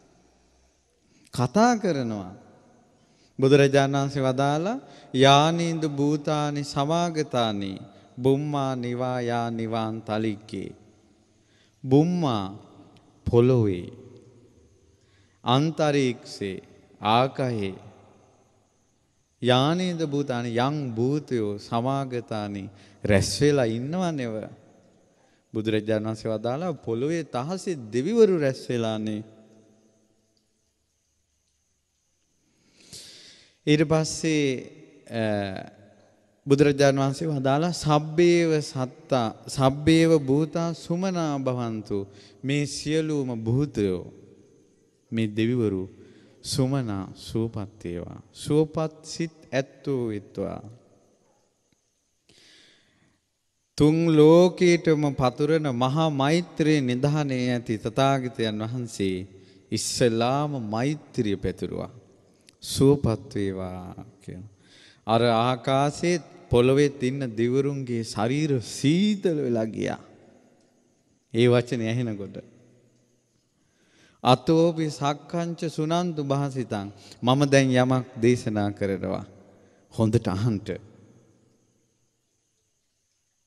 කතා කරනවා. බුදුරජාණන් වහන්සේ වදාලා යානීන්දු භූතානි සමාගතානි බුම්මා නිවා යා නිවාන් තලික්කේ. බුම්මා පොළොවේ, අන්තරීක්ෂේ, ආකාශේ, යානීන්දු භූතානි යං භූතයෝ සමාගතානි රැස් වෙලා ඉන්නවනේව. බුදුරජාණන් වහන්සේ වදාලා පොළොවේ තහසේ දෙවිවරු රැස් වෙලානේ. ඊට පස්සේ බුදුරජාණන් වහන්සේ වදාලා සබ්බේව සත්තා සබ්බේව භූතා සුමනා භවන්තු. මේ සියලුම භූතයෝ, මේ දෙවිවරු සුමනා සුවපත් වේවා, සුවපත් සිත් ඇත්තෝ වෙත්වා. තුන් ලෝකේටම පතුරන මහා මෛත්‍රී නිධානයේ ඇති තථාගතයන් වහන්සේ ඉස්සලාම මෛත්‍රිය පැතුරුවා. සුවපත් වේවා කියන. අර ආකාශයේ පොළොවේ ඉන්න දිවුරුන්ගේ ශරීර සීතල වෙලා ගියා. ඒ වචනේ ඇහෙනකොට අතෝපි සක්කංච සුනන්තු භාසිතං. මම දැන් යමක් දේශනා කරනවා. හොඳට අහන්න.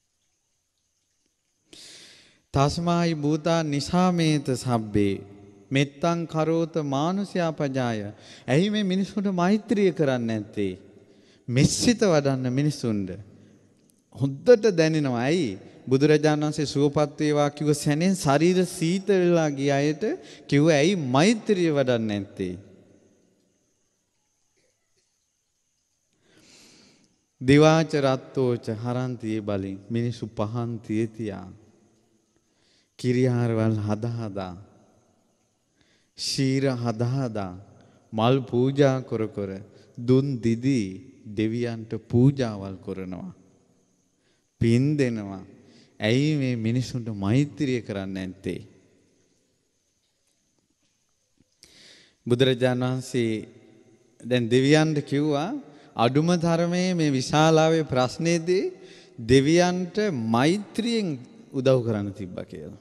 තස්මායි භූතා නිසාමේත සබ්බේ. මෙත්තං කරෝත මානුෂයා පජාය. ඇයි මේ මිනිසුන්ට මෛත්‍රිය කරන්නේ නැත්තේ? මෙස්සිත වඩන්න මිනිසුන්ට හොද්දට දැනෙනවා. ඇයි බුදුරජාණන් වහන්සේ සුවපත් වේවා කිව්ව සැනෙන් ශරීර සීතල වෙලා ගිය අයට කිව්ව ඇයි මෛත්‍රිය වඩන්නේ නැත්තේ? දිවාච රත්තෝච හරන්තියේ බලෙන් මිනිසු පහන් තියතියා කිරියාරවල් හදා හදා ශීර හදා හදා මල් පූජා කර කර දුන් දිදී දෙවියන්ට පූජාවල් කරනවා, පින් දෙනවා. ඇයි මේ මිනිසුන්ට මෛත්‍රිය කරන්නේ නැත්තේ? බුදුරජාණන් වහන්සේ දැන් දෙවියන්ට කිව්වා අඩුම ධර්මයේ මේ විශාලාවේ ප්‍රශ්නේදී දෙවියන්ට මෛත්‍රියෙන් උදව් කරන්න තිබ්බා කියලා.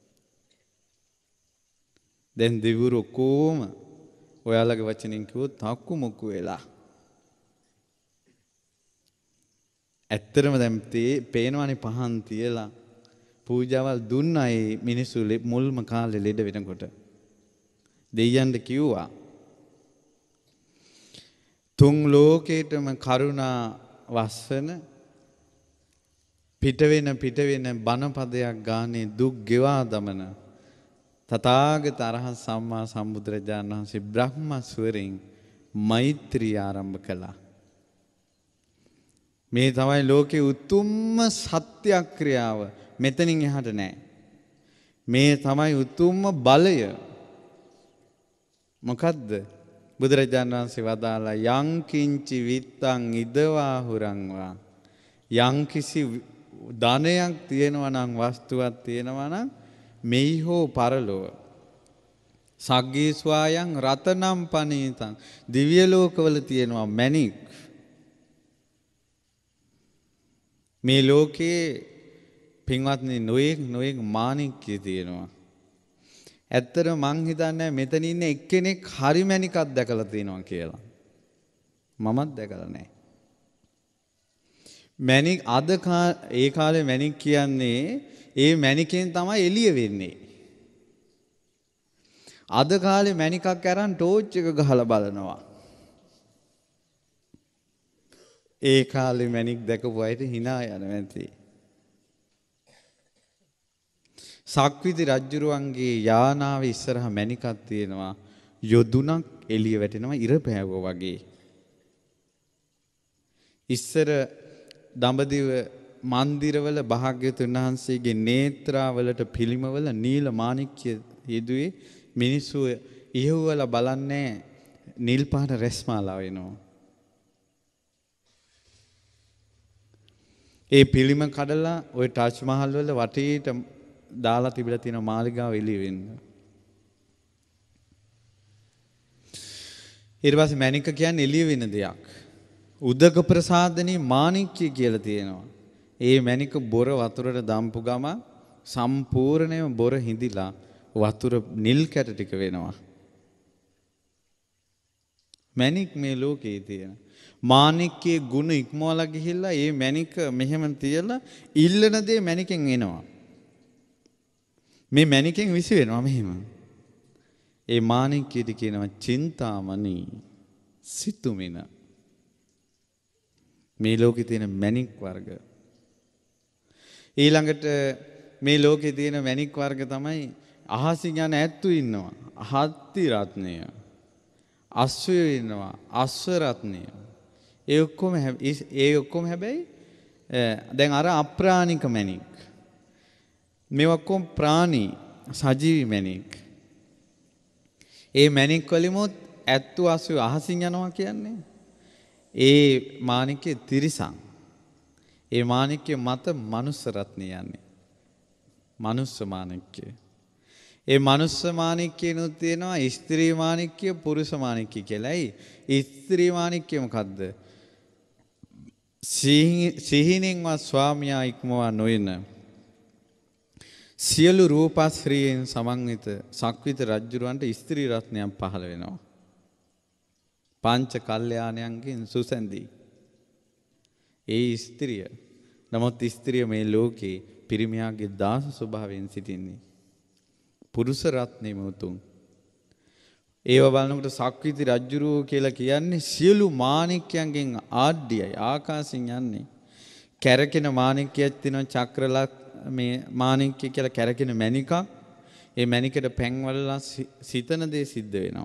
දැන් දෙවිවරු කොහොම ඔයාලගේ වචනින් කිව්වොත් තක්කු මුක්කු වෙලා. ඇත්තටම දැන් පේනවනේ පහන් තියලා පූජාවල් දුන්නා ඒ මිනිස්සු මුල්ම කාලේ ලෙඩ වෙනකොට. දෙවියන්ට කිව්වා තුන් ලෝකේටම කරුණා වස්සන පිට වෙන පිට වෙන බණපදයක් ගානේ දුක් ගෙවා දමන තථාගත අරහත් සම්මා සම්බුදුරජාණන් වහන්සේ බ්‍රහ්මස්වරෙන් මෛත්‍රිය ආරම්භ කළා. මේ තමයි ලෝකේ උතුම්ම සත්‍යක්‍රියාව. මෙතනින් එහාට නෑ. මේ තමයි උතුම්ම බලය. මොකද්ද? බුදුරජාණන් වහන්සේ වදාලා යං කිංචි විත්තං ඉදවා හුරංවා. යං කිසි ධනයක් තියෙනවා නම් වස්තුවක් තියෙනවා නම් මෙහි හෝ පරලොව සග්ගී ස්වායං රතනම් පනීතං දිව්‍ය ලෝකවල තියෙනවා මැණික්. මේ ලෝකේ පින්වත්නි නොයෙක් නොයෙක් මාණික්‍ය තියෙනවා. ඇත්තට මං හිතන්නේ මෙතන ඉන්න එක්කෙනෙක් හරි මැණිකක් දැකලා තියෙනවා කියලා. මමත් දැකලා නැහැ. මැණික් අද ඒ කාලේ මැණික් කියන්නේ ඒ මැණිකෙන් තමයි එළිය වෙන්නේ. අද කාලේ මැණිකක් අරන් ටෝච් එක ගහලා බලනවා. ඒ කාලේ මැණික් දැකපු අයට hina යන නැති. සක්විති රජුරුවන්ගේ යානාවේ ඉස්සරහ මැණිකක් තියෙනවා. යොදුනක් එළිය වැටෙනවා ඉර පෑවුවා වගේ. ඉස්සර දඹදිව මන්දිරවල භාග්‍යවතුන් වහන්සේගේ නේත්‍රාවලට පිළිමවල නීල මාණික්‍ය යෙදුවේ මිනිස්සු ඉහුවල බලන්නේ නිල් පාට රැස්මාලා වෙනවා. ඒ පිළිම කඩලා ওই ටාජ් මහල් වල වටේට දාලා තිබිලා තියෙන මාලිගාව එළිය වෙන්න. ඊට පස්සේ මැණික කියන්නේ එළිය වෙන දෙයක්. උදක ප්‍රසාදනී මාණික්‍ය කියලා තියෙනවා. ඒ මැණික බොර වතුරට දාම්පු ගම සම්පූර්ණයෙන්ම බොර හිඳිලා වතුර නිල් කැට ටික වෙනවා. මැණික් මේ ලෝකේ තියෙන මාණික්කේ ගුණ ඉක්මවලා ගිහිල්ලා ඒ මැණික මෙහෙම තියලා ඉල්ලන දේ මැණිකෙන් එනවා. මේ මැණිකෙන් විසි වෙනවා මෙහෙම. ඒ මාණික්කයට කියනවා චින්තාමණි සිතුමින. මේ ලෝකේ තියෙන මැණික් වර්ග. ඊළඟට මේ ලෝකේ තියෙන මැණික් වර්ග තමයි අහසින් යන ඇත්තු ඉන්නවා. හත්ති රත්නය. අශ්වය ඉන්නවා. අශ්ව රත්නය. ඒ ඔක්කොම ඒ ඔක්කොම හැබැයි දැන් අර අප්‍රාණික මැණික්. මේ ඔක්කොම ප්‍රාණි සජීවි මැණික්. ඒ මැණික් වලිමුත් ඇත්තු අශ්වය අහසින් යනවා කියන්නේ ඒ මාණික්කේ තිරිසන්. ඒ මාණික්කේ මත මනුස්ස රත්නය යන්නේ. මනුස්ස මාණික්කය. ඒ මනුස්ස මාණික්කේනොත් තියෙනවා ස්ත්‍රී මාණික්කය පුරුෂ මාණික්කය කියලා. ඒ ස්ත්‍රී මාණික්කය මොකද්ද? සිහිනෙන්වත් ස්වාමියා ඉක්මවා නොයන සියලු රූපශ්‍රීයෙන් සමන්විත සක්විත රජුරවන්ට ස්ත්‍රී රත්නයක් පහළ වෙනවා. පංච කල්යාණයන්ගෙන් සුසැඳී. ඒ ස්ත්‍රිය. නමුත් ස්ත්‍රිය මේ ලෝකේ පිරිමියාගේ දාස ස්වභාවයෙන් සිටින්නේ. පුරුෂ රත්නෙම උතුම් ඒව බලනකොට සක්විති රජුරෝ කියලා කියන්නේ සියලු මාණික්යන්ගෙන් ආඩ්‍යයි ආකාශයෙන් යන්නේ. කැරකෙන මාණික්කයක් තියෙනවා චක්‍රලක් මේ මාණික්කය කියලා කැරකෙන මණිකක්. ඒ මණිකට පැන්වලලා සිතන දේ සිද්ධ වෙනවා.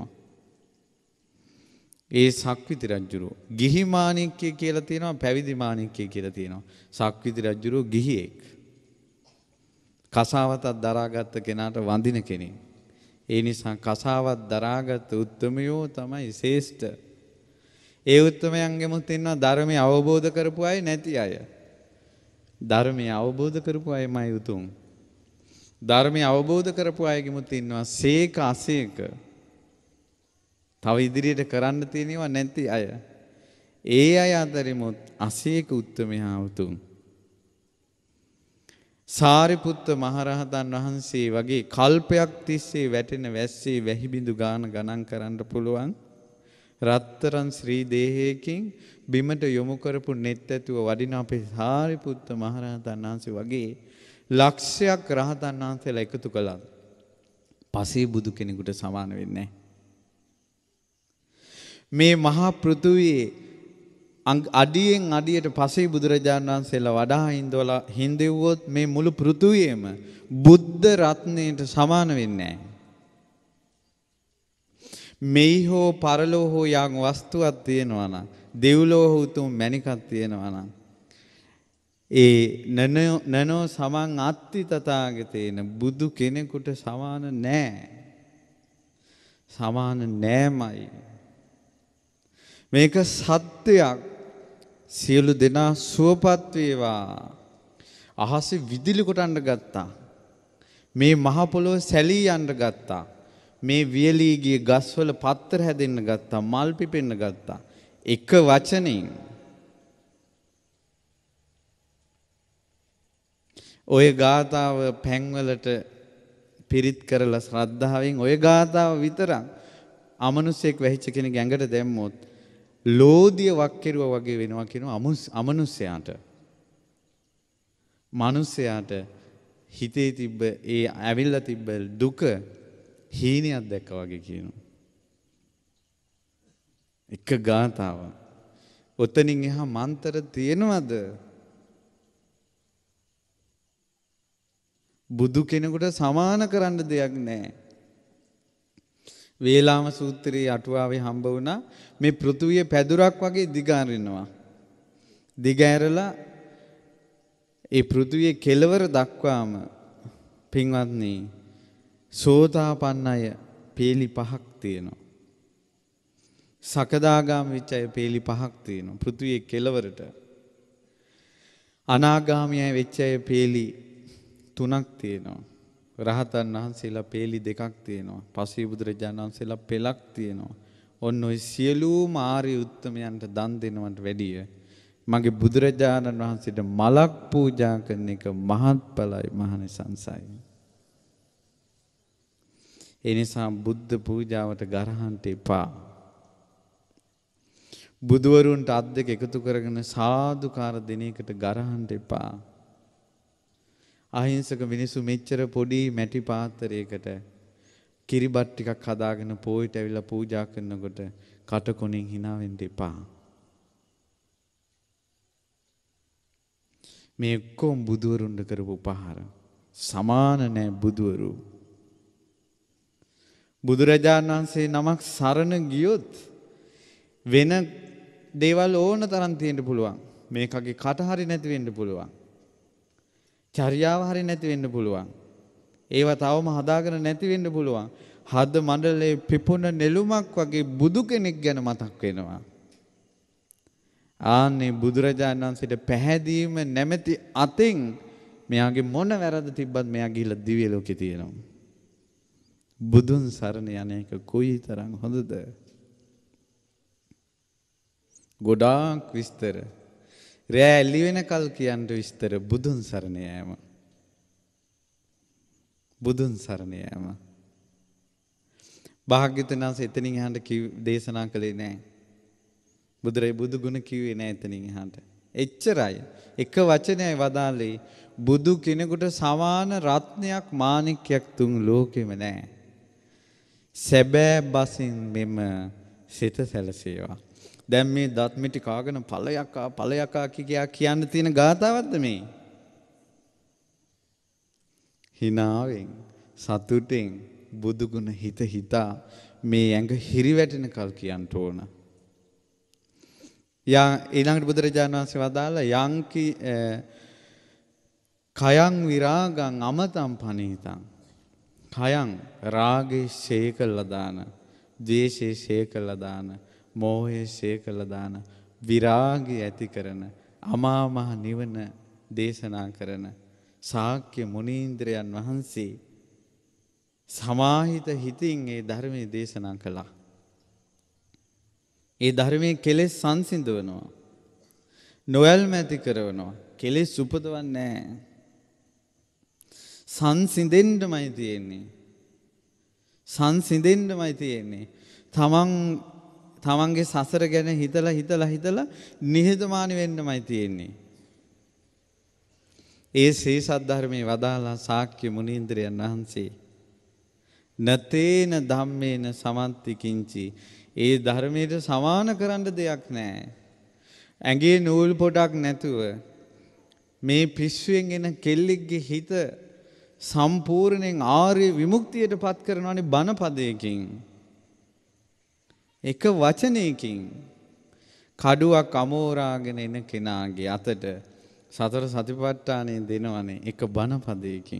ඒ සක්විති රජුරෝ ගිහි මාණික්කය කියලා තියෙනවා පැවිදි මාණික්කය කියලා තියෙනවා. සක්විති රජුරෝ ගිහියෙක්. කසාවතක් දරාගත්ත කෙනාට වඳින කෙනෙක්. ඒ නිසා කසාවත් දරාගත් උත්තමයෝ තමයි ශ්‍රේෂ්ඨ. ඒ උත්තමයන්ගෙමුත් ඉන්නවා ධර්මය අවබෝධ කරපු අය නැති අය. ධර්මය අවබෝධ කරපු අයමයි උතුම්. ධර්මය අවබෝධ කරපු අයගෙමුත් ඉන්නවා සීක අසීක. තව ඉදිරියට කරන්න තියෙනවා නැති අය. ඒ අය අතරිමුත් අසීක උත්තමයා උතුම්. සාරිපුත්ත මහරහතන් වහන්සේ වගේ කල්පයක් තිස්සේ වැටෙන වැස්සේ වැහි බිඳු ගාන ගණන් කරන්න පුළුවන් රත්තරන් ශ්‍රී දේහයකින් බිමට යොමු කරපු net ඇතුව වඩින අපේ සාරිපුත්ත මහරහතන් වහන්සේ වගේ ලක්ෂයක් රහතන් වහන්සේලා එකතු කළා. පසේ බුදු කෙනෙකුට සමාන වෙන්නේ මේ මහා පෘථුවියේ අඩියෙන් අඩියට පසේ බුදුරජාණන් වහන්සේලා වඩා හින්දවලා හින්දෙව්වොත් මේ මුළු පෘථුවියම බුද්ධ රත්නයට සමාන වෙන්නේ නැහැ. මෙහි හෝ පරලෝ හෝ යම් වස්තුවක් තියෙනවා නම් දෙව්ලෝ හෝ උතුම් මණිකක් තියෙනවා නම් ඒ නනෝ නනෝ සමං අත්ති තථාගතේන බුදු කෙනෙකුට සමාන නැහැ. සමාන නෑමයි. මේක සත්‍යයක්. සියලු දෙනා සුවපත් වේවා. අහසේ විදුලි කොටන්න ගත්තා. මේ මහ පොළොව සැලී යන්න ගත්තා. මේ වියලී ගිය ගස්වල පත්තර හැදෙන්න ගත්තා. මල් පිපෙන්න ගත්තා. එක වචනෙන් ඔය ගාතාව පැන්වලට පිරිත් කරලා ශ්‍රද්ධාවෙන් ඔය ගාතාව විතරක් අමනුෂ්‍යෙක් වැහිච්ච කෙනෙක් ඇඟට දැම්මොත් ලෝදිය වක්කිරුවා වගේ වෙනවා කියනවා අමනුෂ්‍යයාට. මනුෂ්‍යයාට හිතේ තිබ්බ ඒ ඇවිල්ලා තිබ්බ දුක හීනයක් දැක්කා වගේ කියනවා. එක ගාතාව. ඔතනින් එහා මන්තර තියෙනවද? බුදු කෙනෙකුට සමාන කරන්න දෙයක් නැහැ. වේලාම සූත්‍රයේ අටුවාවේ හම්බ වුණා මේ පෘථුවිය පැදුරක් වගේ දිගාරිනවා. දිගෑරලා ඒ පෘථුවියේ කෙළවර දක්වාම පින්වත්නි සෝතාපන්න අය පේලි පහක් තියෙනවා. සකදාගාමී වෙච්ච අය පේලි පහක් තියෙනවා පෘථුවියේ කෙළවරට. අනාගාමී අය වෙච්ච අය පේලි තුනක් තියෙනවා. රහතන් වහන්සේලා පේලි දෙකක් තියෙනවා. පසේ බුදුරජාණන් වහන්සේලා පෙලක් තියෙනවා. ඔන්න ඔය සියලුම ආර්ය උත්තමයන්ට දන් දෙනවට වැඩිය මගේ බුදුරජාණන් වහන්සේට මලක් පූජා කරන එක මහත්ඵලයි මහනිසංසයි. ඒ නිසා බුද්ධ පූජාවට ගරහන්න එපා. බුදුවරුන්ට අත් දෙක එකතු කරගෙන සාදුකාර දෙන එකට ගරහන්න එපා. අහිංසක මිනිස්සු මෙච්චර පොඩි මැටි පාත්‍රයකට කිරිබත් ටිකක් හදාගෙන පොයිට ඇවිල්ලා පූජා කරනකොට කටකොණින් hina වෙන්න එපා. මේ කොම් බුදුවරුන්ට කරපු උපහාර සමාන නැහැ බුදුවරු. බුදුරජාණන් වහන්සේ නමක් සරණ ගියොත් වෙන දේවල් ඕන තරම් තියෙන්න පුළුවන්. මේකගේ කට හරි නැති වෙන්න පුළුවන්. චර්යාව හරි නැති වෙන්න පුළුවන්. ඒවා තවම හදාගෙන නැති වෙන්න පුළුවන්. හද මණ්ඩලයේ පිපුණ නෙළුමක් වගේ බුදු කෙනෙක් ගැන මතක් වෙනවා. ආන්නේ බුදුරජාණන් වහන්සේට පැහැදීම නැමැති අතෙන් මෙයාගේ මොන වැරද්ද තිබ්බත් මෙයා ගිහිල්ලා දිව්‍ය ලෝකේ තියෙනවා. බුදුන් සරණ යන එක කොයිතරම් හොඳද? ගොඩාක් විස්තර. රෑ එළි වෙනකල් කියන්න විස්තර බුදුන් සරණ යෑම. බුදුන් සරණ යෑම. භාග්‍යවතුන් වහන්සේ එතනින් එහාට කිව් දේශනා කළේ නැහැ. බුදුරේ බුදු ගුණ කිව්වේ නැහැ එතනින් එහාට. එච්චරයි. එක වචනයයි වදාළේ බුදු කෙනෙකුට සමාන රත්නයක් මාණික්කයක් තුන් ලෝකෙම නැහැ. සැබෑ බසින් මෙම සිත සැලසේවා. දැන් මේ දත් මිටි කාගෙන ඵලයක්ා ඵලයක්ා කියා කියන්න තියෙන ගාතාවක්ද මේ? හිනාවෙන් සතුටෙන් බුදු ගුණ හිත හිතා මේ ඇඟ හිරිවැටෙන කල් කියන්න ඕන. යා ඊළඟට බුදුරජාණන් වහන්සේ වදාලා යංකි කයං විරාගං අමතං පනීතං. කයං රාගේ ශේ කළා දාන, ද්වේෂේ ශේ කළා දාන, මෝහේ ශේ කළා දාන, විරාගය ඇති කරන අමා මහ නිවන දේශනා කරන ශාක්‍ය මුනීන්ද්‍රයන් වහන්සේ සමාහිත හිතින් ඒ ධර්මයේ දේශනා කළා. ඒ ධර්මයේ කෙලෙස් සංසිඳවනවා, නොයල්ම ඇති කරනවා, කෙලෙස් උපදවන්නේ නැහැ. සංසිඳෙන්නමයි තියෙන්නේ. සංසිඳෙන්නමයි තියෙන්නේ. තමන් තමන්ගේ සසර ගැන හිතලා හිතලා හිතලා නිහතමානී වෙන්නමයි තියෙන්නේ. ඒ ශ්‍රී සද්ධර්මයේ වදාලා ශාක්‍ය මුනීන්ද්‍රයන් වහන්සේ නතේන ධම්මේන සමන්ති කිංචි. ඒ ධර්මයට සමාන කරන්න දෙයක් නැහැ. ඇඟේ නූල් පොටක් නැතුව මේ පිස්සුවෙන් එන කෙල්ලෙක්ගේ හිත සම්පූර්ණයෙන් ආර්ය විමුක්තියට පත් කරනවානේ බණ පදයකින්. එක වචනයකින් කඩුවක් අමෝරාගෙන එන කෙනාගේ අතට සතර සතිපට්ඨානය දෙනවනේ එක බණ පදයකින්.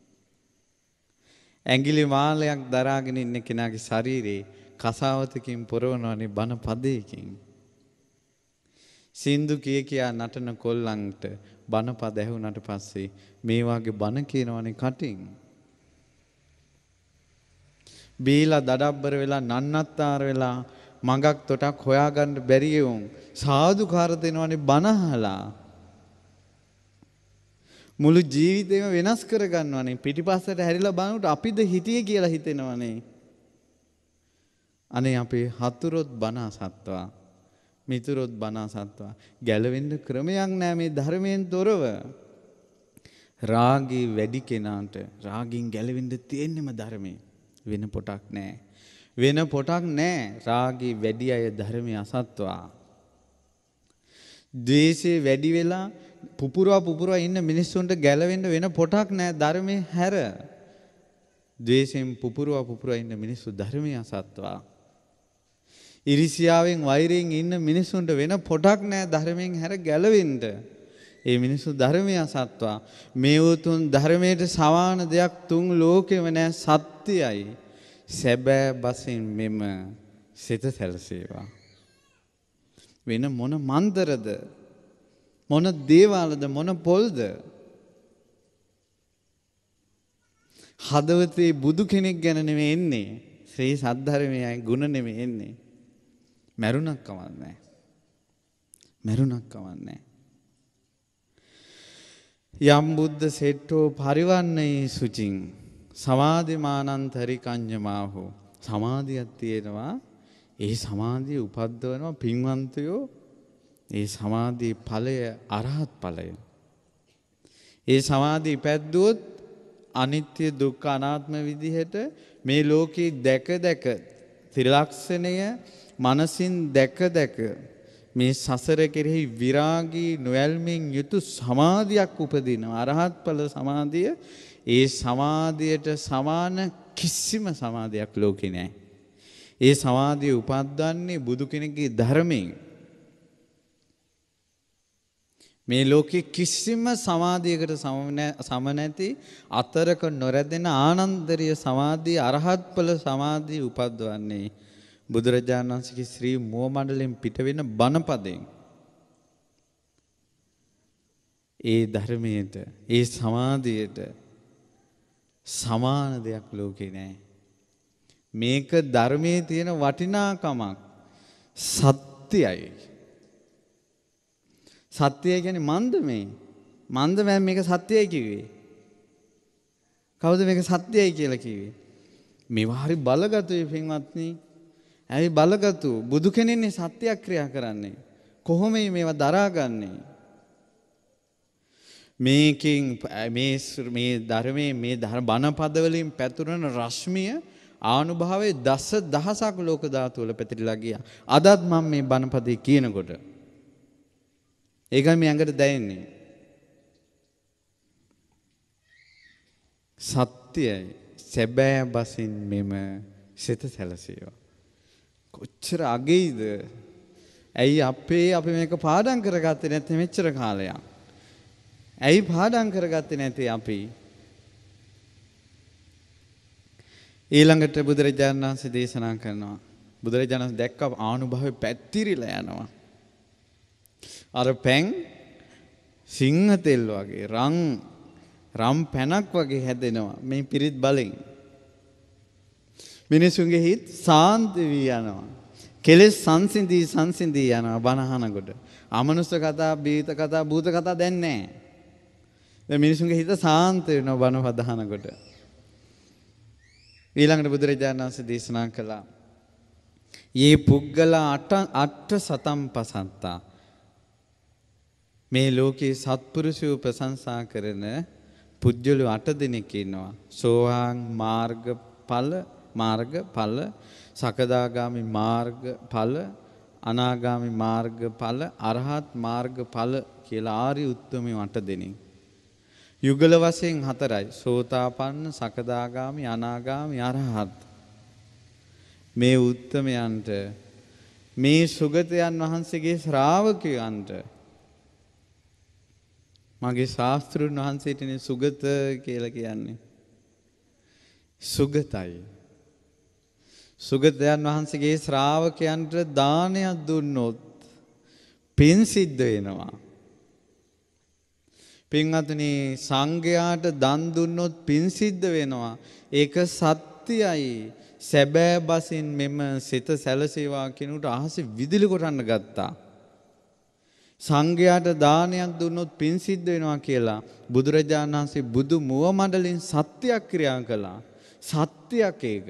ඇඟිලි මාලයක් දරාගෙන ඉන්න කෙනාගේ ශරීරේ කසාවතකින් පොරවනවනේ බණ පදයකින්. සින්දු කිය කියා නටන කොල්ලන්ට බණ පද ඇහුණට පස්සේ මේ වගේ බණ කියනවනේ කටින්. බීලා දඩබ්බර වෙලා නන්නත්තර වෙලා මඟක් තොටක් හොයාගන්න බැරි වුන් සාදුකාර දෙනවනේ බණ අහලා. මුළු ජීවිතේම වෙනස් කරගන්නවනේ. පිටිපස්සට හැරිලා බලනකොට අපිද හිටියේ කියලා හිතෙනවනේ. අනේ අපේ හතුරොත් බණ අසත්වා, මිතුරොත් බණ අසත්වා. ගැලවෙන්න ක්‍රමයක් නැහැ මේ ධර්මයෙන් තොරව. රාගී වැඩි කෙනාට රාගින් ගැලවෙන්න තියෙන්නම ධර්මයේ. වෙන පොටක් නැහැ. වෙන පොටක් නැහැ. රාගී වැඩි අය ධර්මයේ අසත්වා. ද්වේෂේ වැඩි වෙලා පුපුරවා පුපුරවා ඉන්න මිනිස්සුන්ට ගැලවෙන්න වෙන පොටක් නැහැ ධර්මයේ හැර. ද්වේෂයෙන් පුපුරවා පුපුරවා ඉන්න මිනිස්සු ධර්මයේ අසත්වා. ඉරිසියාවෙන් වෛරයෙන් ඉන්න මිනිස්සුන්ට වෙන පොටක් නැහැ ධර්මයෙන් හැර ගැලවෙන්න. ඒ මිනිස්සු ධර්මයේ අසත්වා. මේ උතුම් ධර්මයට සමාන දෙයක් තුන් ලෝකෙම නැහැ. සත්‍යයි. සැබෑ බසින් මෙම සිත සැලසේවා. වෙන මොන මන්තරද, මොන දේවාලද, මොන පොල්ද? හදවතේ බුදු කෙනෙක් ගැන නෙමෙයි එන්නේ. ශ්‍රී සද්ධර්මයයි ගුණ නෙමෙයි එන්නේ. මරුණක් කවන්නේ. මරුණක් කවන්නේ. යම් බුද්ධ සෙට්ටෝ පරිවන්නේ සුචින් සමාධිමානන්තරි කඤ්ඤමාහෝ. සමාධියක් තියෙනවා. ඒ සමාධිය උපද්දවනවා පින්වන්තයෝ. ඒ සමාධියේ ඵලය අරහත් ඵලය. ඒ සමාධිය පැද්දුවොත් අනිත්‍ය දුක්ඛ අනාත්ම විදිහට මේ ලෝකේ දැක දැක ත්‍රිලක්ෂණය මනසින් දැක දැක මේ සසර කෙරෙහි විරාගී නොයල්මින් යුතු සමාධියක් උපදිනවා. අරහත් ඵල සමාධිය. ඒ සමාධියට සමාන කිසිම සමාධියක් ලෝකේ නැහැ. ඒ සමාධිය උපද්දන්නේ බුදු කෙනෙක්ගේ ධර්මයෙන්. මේ ලෝකේ කිසිම සමාධියකට සම නැති අතරක නොරැදෙන ආනන්දරීය සමාධිය අරහත් ඵල සමාධිය උපද්දවන්නේ බුදුරජාණන් වහන්සේගේ ශ්‍රී මුව මණ්ඩලයෙන් පිට වෙන බණපදයෙන්. ඒ ධර්මයට, ඒ සමාධියට සමාන දෙයක් ලෝකේ නැහැ. මේක ධර්මයේ තියෙන වටිනාකමක්. සත්‍යයි. සත්‍යය කියන්නේ මන්ද මේ. මන්ද මම මේක සත්‍යයි කිව්වේ. කවුද මේක සත්‍යයි කියලා කිව්වේ? මේවා හරි බලගතුයි පින්වත්නි. ඇයි බලගතු? බුදු කෙනෙන්නේ සත්‍යක්‍රියා කරන්නේ. කොහොමද මේවා දරාගන්නේ? මේකෙන් මේ මේ ධර්මයේ මේ බණ පද වලින් පැතුරන රශ්මිය ආනුභාවයේ දස දහසක් ලෝක ධාතු වල පැතිරිලා ගියා. අදත් මම මේ බණපදේ කියනකොට ඒකයි මේ ඇඟට දැනෙන්නේ. සත්‍යයි සැබෑ බසින් මෙම සිත සැලසේවා. කොච්චර අගේද? ඇයි අපේ අපි මේක පාඩම් කරගත්තේ නැත්නම් මෙච්චර කාලයක්? ඇයි පාඩම් කරගත්තේ නැති අපි? ඊළඟට බුදුරජාණන් වහන්සේ දේශනා කරනවා. බුදුරජාණන් වහන්සේ දැක්ක ආනුභාවය පැතිරිලා යනවා. අර පැන් සිංහ තෙල් වගේ රන් රම් පැනක් වගේ හැදෙනවා මේ පිරිත් බලෙන්. මිනිසුන්ගේ හිත සාන්ත වී යනවා. කෙලෙස් සංසිඳී සංසිඳී යනවා බණහනකොට. අමනුෂ්‍ය කතා, බීත කතා, භූත කතා දැන් නැහැ. දැන් මිනිසුන්ගේ හිත සාන්ත වෙනවා බණ වදහනකොට. ඊළඟට බුදුරජාණන් වහන්සේ දේශනා කළා. "යේ පුද්ගල අට අට සතම් පසන්තා." මේ ලෝකේ සත්පුරුෂයෝ ප්‍රශංසා කරන පුජ්‍යලු අට දෙනෙක් ඉන්නවා. සෝවාන් මාර්ගඵල මාර්ගඵල සකදාගාමි මාර්ගඵල අනාගාමි මාර්ගඵල අරහත් මාර්ගඵල කියලා ආර්ය උත්තමයෝ අට දෙනෙක්. යුගල වශයෙන් හතරයි. සෝතාපන්න සකදාගාමි අනාගාමි අරහත්. මේ උත්තමයන්ට මේ සුගතයන් වහන්සේගේ ශ්‍රාවකයන්ට මගේ ශාස්ත්‍රුන් වහන්සේටනේ සුගත කියලා කියන්නේ. සුගතයි. සුගතයන් වහන්සේගේ ශ්‍රාවකයන්ට දානයක් දුන්නොත් පින් සිද්ධ වෙනවා. පින්වත්නි සංඝයාට දන් දුන්නොත් පින් සිද්ධ වෙනවා. ඒක සත්‍යයි. සැබෑ බසින් මෙම සිත සැලසේවා කෙනුට අහසේ විදුලි කොටන්න ගත්තා. සංඝයාට දානයක් දුන්නොත් පින් සිද්ධ වෙනවා කියලා බුදුරජාණන් වහන්සේ බුදු මුව මඩලින් සත්‍යයක් ක්‍රියා කළා. සත්‍යයක් ඒක.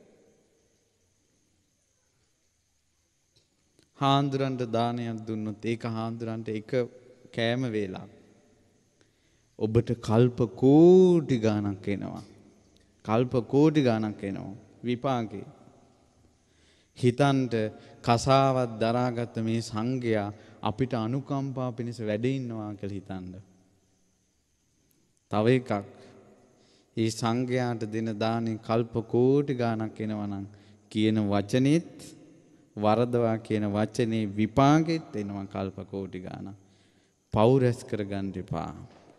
හාමුදුරන්ට දානයක් දුන්නොත් ඒක හාමුදුරන්ට එක කෑම වේලක්. ඔබට කල්ප කෝටි ගාණක් එනවා. කල්ප කෝටි ගාණක් එනවා විපාකේ. හිතන්ට කසාවත් දරාගත්ත මේ සංඝයා අපිට අනුකම්පා පිණිස වැඩ ඉන්නවා කියලා හිතන්න. තව එකක්. මේ සංඝයාට දෙන දානේ කල්ප කෝටි ගාණක් එනවා නම් කියන වචනේත් වරදවා කියන වචනේ විපාකෙත් එනවා කල්ප කෝටි ගාණක්. පව් රැස් කරගන්න එපා.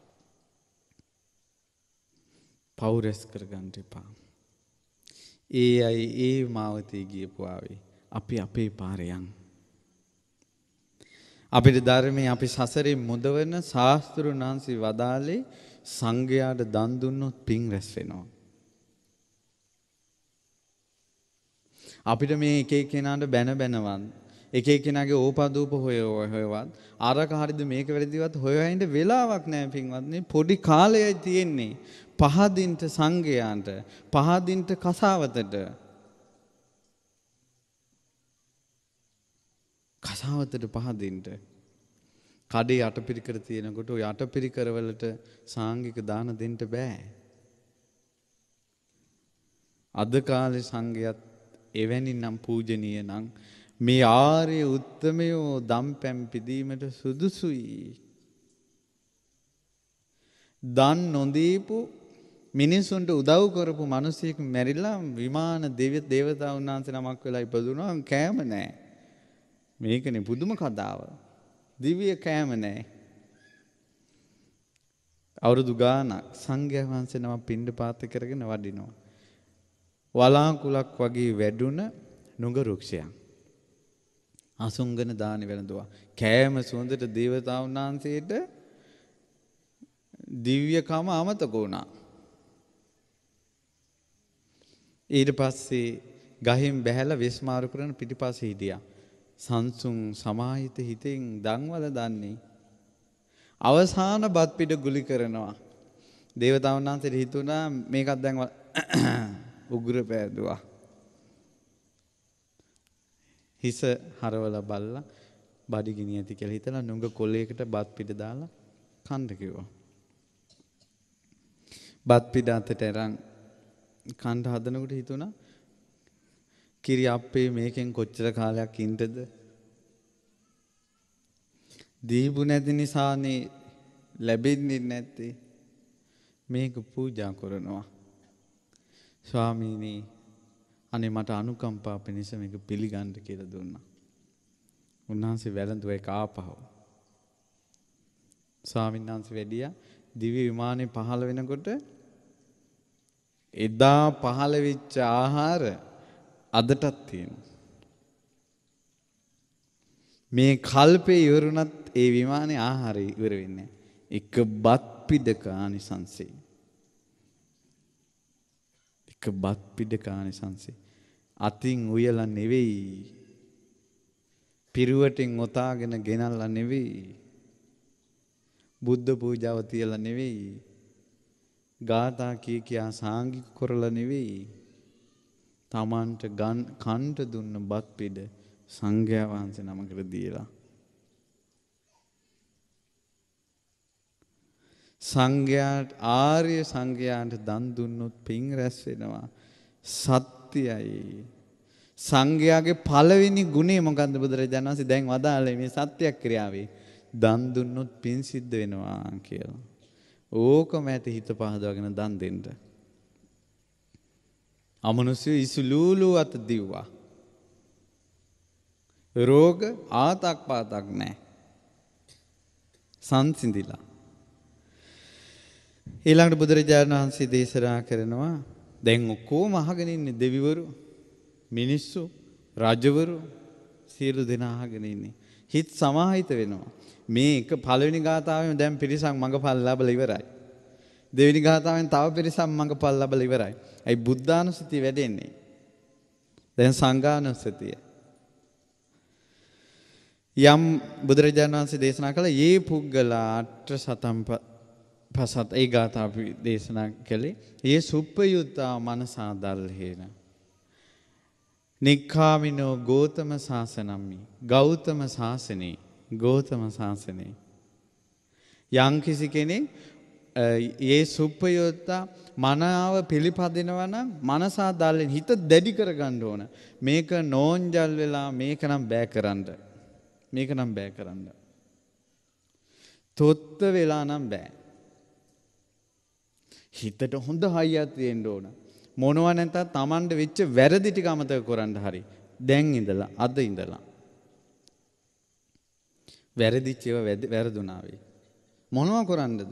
පව් රැස් කරගන්න එපා. ඒ අය ඒ මාවතේ ගියපු ආවේ. අපි අපේ පාරේ යන්. අපිට ධර්මයේ අපි සසරේ මුදවන ශාස්ත්‍රුන් වහන්සේ වදාළේ සංඝයාට දන් දුන්නොත් පින් රැස් වෙනවා. අපිට මේ එක එක්කෙනාට බැන බැනවත් එක එක්කෙනාගේ ඕපාදූප හොය හොයවත් අරක හරියද මේක වැරදිවත් හොයවෙන්න වෙලාවක් නැහැ පින්වත්නි. පොඩි කාලයයි තියෙන්නේ. පහදින්ට සංඝයාට පහදින්ට කසාවතට කසාවතට පහදින්ට කඩේ අටපිරිකර තියෙනකොට ඔය අටපිරිකර වලට සාංගික දාන දෙන්න බෑ. අද කාලේ සංඝයාත් එවැනි නම් පූජනීය නම් මේ ආර්ය උත්තමයෝ දම්පැම් පිදීමට සුදුසුයි. දන් නොදීපු මිනිසුන්ට උදව් කරපු මිනිසෙක් මැරිලා විමාන දෙවි දේවතාවුන් වහන්සේ නමක් වෙලා ඉපදුනා කෑම නැහැ. මේකනේ පුදුම කතාව. දිව්‍ය කෑම නැහැ. අවුරුදු ගාණක් සංඝයා වහන්සේ නම පින්ඩ පාත කරගෙන වඩිනවා. වලාකුලක් වගේ වැඩුණ නුග රුක්ෂයක්. අසුංගන දානි වැළඳුවා. කෑම සුවඳට දේවතාවුන් වහන්සේට දිව්‍යකම අමතක වුණා. ඊට පස්සේ ගහින් බැහැලා වෙස්මාරු කරන පිටිපස්සේ හිටියා. සංසුන් සමාහිත හිතෙන් දන්වල දන්නේ. අවසාන බත් පිට ගුලි කරනවා. දේවතාවුන් වහන්සේට හිතුණා මේකත් දැන් උග්‍ර පෑදුවා. හිස හරවලා බල්ලා බඩගිනි ඇති කියලා හිතලා නුඟ කොලයකට බත් පිට දාලා කන්න කිව්වා. බත් පිට අතට අරන් කන්න හදනකොට හිතුණා කිරි අප්පේ මේකෙන් කොච්චර කාලයක් ඉන්නද? දීපු නැති නිසානේ ලැබෙන්නේ නැත්තේ. මේක පූජා කරනවා. ස්වාමීනි අනේ මට අනුකම්පා පිණිස මේක පිළිගන්න කියලා දුන්නා. උන්වහන්සේ වැළඳුවා ඒක ආපහු. ස්වාමීන් වහන්සේ වැඩියා දිව්‍ය විමානේ පහළ වෙනකොට එදා පහළ වෙච්ච ආහාර අදටත් තියෙනවා. මේ කල්පේ ඉවරුණත් ඒ විමානේ ආහාරය ඉවර වෙන්නේ නැහැ. එක බත් පිඩක ආනිසංසෙයි. එක බත් පිඩක ආනිසංසෙයි. අතින් උයලා නෙවෙයි. පිරුවටින් ඔතාගෙන ගෙනල්ලා නෙවෙයි. බුද්ධ පූජාව තියලා නෙවෙයි. ගාථා කී කියා සාංගික කරලා නෙවෙයි. තමන්ට කන්ට දුන්න බත් පිඩ සංඝයා වහන්සේ නමකට දීලා. සංඝයාට ආර්ය සංඝයාට දන් දුන්නොත් පින් රැස් වෙනවා. සත්‍යයි. සංඝයාගේ පළවෙනි ගුණය මොකද්ද බුදුරජාණන් වහන්සේ දැන් වදාළේ මේ සත්‍යක්‍රියාවේ දන් දුන්නොත් පින් සිද්ධ වෙනවා කියලා. ඕකම ඇති හිත පහදවගෙන දන් දෙන්න. අමනුෂ්‍ය ඉසුලූලු අත දිව්වා. රෝග ආතක් පාතක් නැහැ. සංසිඳිලා. ඊළඟට බුදුරජාණන් වහන්සේ දේශනා කරනවා දැන් ඔක්කොම අහගෙන ඉන්නේ දෙවිවරු මිනිස්සු රජවරු සියලු දෙනා අහගෙන ඉන්නේ. හිත සමාහිත වෙනවා. මේ එක පළවෙනි ගාථාවෙන් දැන් පිරිසක් මඟපල් ලැබලා ඉවරයි. දෙවෙනි ගාථාවෙන් තව පිරිසක් මඟපල් ලැබලා ඉවරයි. අයි බුද්ධානුස්සතිය වැඩෙන්නේ. දැන් සංඝානුස්සතිය. යම් බුදුරජාණන් වහන්සේ දේශනා කළ යේ පුද්ගලා අට්ඨ සතම්ප පසත් ඒ ගාථා අපි දේශනා කළේ යේ සුප්පයුත්තා මනසා දල්හේන නික්ඛාමිනෝ ගෝතම සාසනම්මි ගෞතම සාසනේ ගෝතම සාසනේ යම් කිසි කෙනෙක් යේ සුප්පයුත්තා මනාව පිළිපදිනවා නම් මනසා දල්ලෙන් හිත දැඩි කරගන්න ඕන. මේක නෝන්ජල් වෙලා මේක නම් බෑ කරන්න. මේක නම් බෑ කරන්න. තොත්ත වෙලා නම් බෑ. හිතට හොඳ හයියක් තියෙන්න ඕන. මොනවා නැතත් Tamande වෙච්ච වැරදි ටික අමතක කරන්න හරි. දැන් ඉඳලා අද ඉඳලා. වැරදිච්ච ඒවා වැරදුනා වෙයි. මොනවා කරන්නද?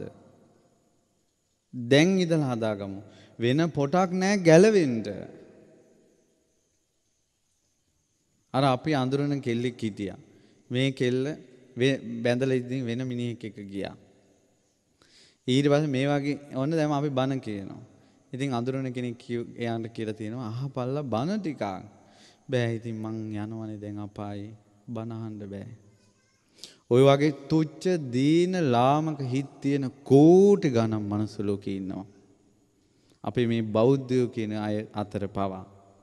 දැන් ඉඳලා හදාගමු. වෙන පොටක් නැහැ ගැලවෙන්න. අර අපි අඳුරන කෙල්ලෙක් හිටියා. මේ කෙල්ල බැඳලා ඉඳින් වෙන මිනිහෙක් එක්ක ගියා. ඊට පස්සේ මේ වගේ ඕන දැන් අපි බන කියනවා. ඉතින් අඳුරන කෙනෙක් එයාට කියලා තියෙනවා අහපල්ලා බන ටිකක්. බෑ ඉතින් මං යනවනේ දැන් අපායි බන අහන්න බෑ. ওই වගේ තුච්ච දීන ලාමක හිත් තියෙන කෝටි ගණන් මනුස්ස ලෝකේ ඉන්නවා. අපි මේ බෞද්ධයෝ කියන අය අතර පවා.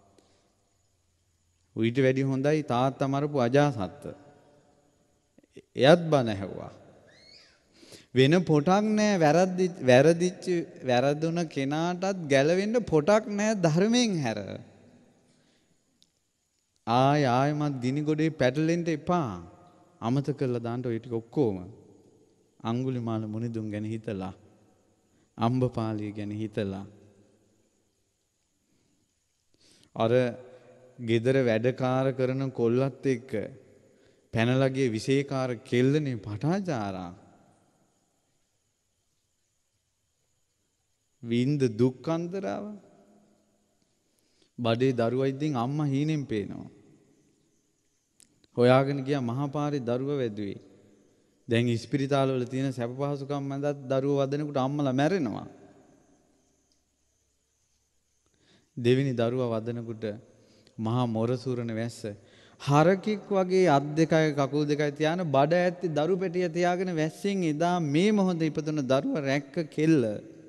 ඌට වැඩි හොඳයි තාත්තා මරපු අජාසත්ත. එයත් බන ඇහුවා. වෙන පොටක් නැහැ වැරදි වැරදිච්ච වැරදුන කෙනාටත් ගැලවෙන්න පොටක් නැහැ ධර්මයෙන් හැර. ආය ආයමත් ගිනි ගොඩේ පැටලෙන්න එපා. අමතක කරලා දාන්න ඔය ටික ඔක්කොම. අඟුලිමාල මුනිදුන් ගැන හිතලා අම්බපාලිය ගැන හිතලා අර ගෙදර වැඩකාර කරන කොල්ලත් එක්ක පැනලගේ විශේෂකාර කෙල්ලනේ පටාචාරා. වින්ද දුක්ඛන්තරව බඩේ දරුවා ඉදින් අම්මා හීනෙන් පේනවා. හොයාගෙන ගියා මහපාරේ දරුවා වැදුවේ. දැන් ඉස්පිරිතාල වල තියෙන සැප පහසුකම් මැදත් දරුවෝ වදනකොට අම්මලා මැරෙනවා. දෙවෙනි දරුවා වදනකොට මහා මොරසූරන වැස්ස හරකෙක් වගේ අත් දෙකයි කකුල් දෙකයි තියාන බඩ ඇත්තේ දරු පෙටිය තියාගෙන වැස්සෙන් එදා මේ මොහොතේ ඉපදුන දරුවා රැක්ක කෙල්ල.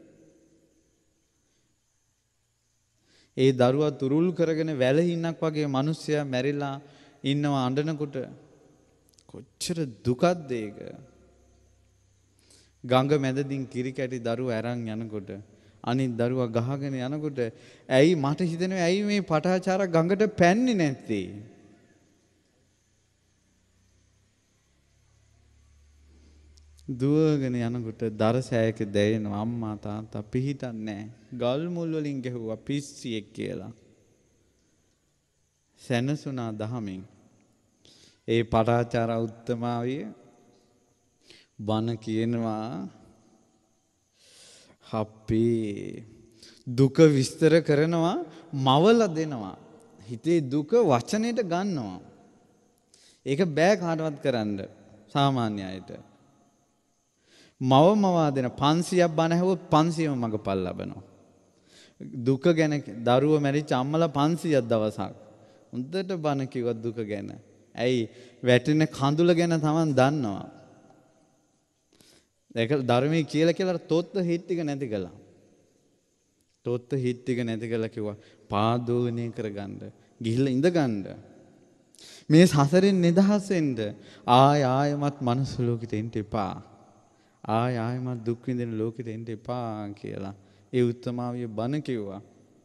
ඒ දරුවා තුරුල් කරගෙන වැලහින්නක් වගේ මිනිස්සයා මැරිලා ඉන්නවා අඬනකොට කොච්චර දුකක්ද ඒක. ගඟ මැදදින් කිරි කැටි දරුවා අරන් යනකොට අනිත් දරුවා ගහගෙන යනකොට ඇයි මට හිතෙනවා ඇයි මේ පටාචාර ගඟට පැන්නේ නැත්තේ? දුවගෙන යනකොට දරසෑයක දැයෙනවා අම්මා තාත්තා පිහිටන්නේ නැහැ. ගල් මුල් වලින් ගැහුවා පිස්සියෙක් කියලා. සැනසුණා දහමින්. ඒ පටාචාර උත්තමාවිය බණ කියනවා හප්පේ දුක විස්තර කරනවා මවල දෙනවා. හිතේ දුක වචනෙට ගන්නවා. ඒක බෑ කාටවත් කරන්න සාමාන්‍ය අයට. මව මවා දෙන පන්සියක් බණ ඇහුවොත් පන්සියම මගපල් ලබනවා. දුක ගැන දරුවෝ මැරිච්ච අම්මලා පන්සියක් දවසක් හොඳට බණ කිව්වත් දුක ගැන. ඇයි වැටෙන කඳුල ගැන Taman දන්නවා. ඒක ධර්මයේ කියලා කියලා තොත්ත හිත් ටික නැති කළා. තොත්ත හිත් ටික නැති කළා කිව්වා පාදෝණය කරගන්න. ගිහිල්ලා ඉඳ ගන්න. මේ සසරෙන් නිදහස් වෙන්න ආය ආයමත් මනුස්ස ලෝකෙට එන්න එපා. ආය ආයමත් දුක් විඳින ලෝකෙට එන්න එපා කියලා ඒ උත්තමාවිය බණ කිව්වා.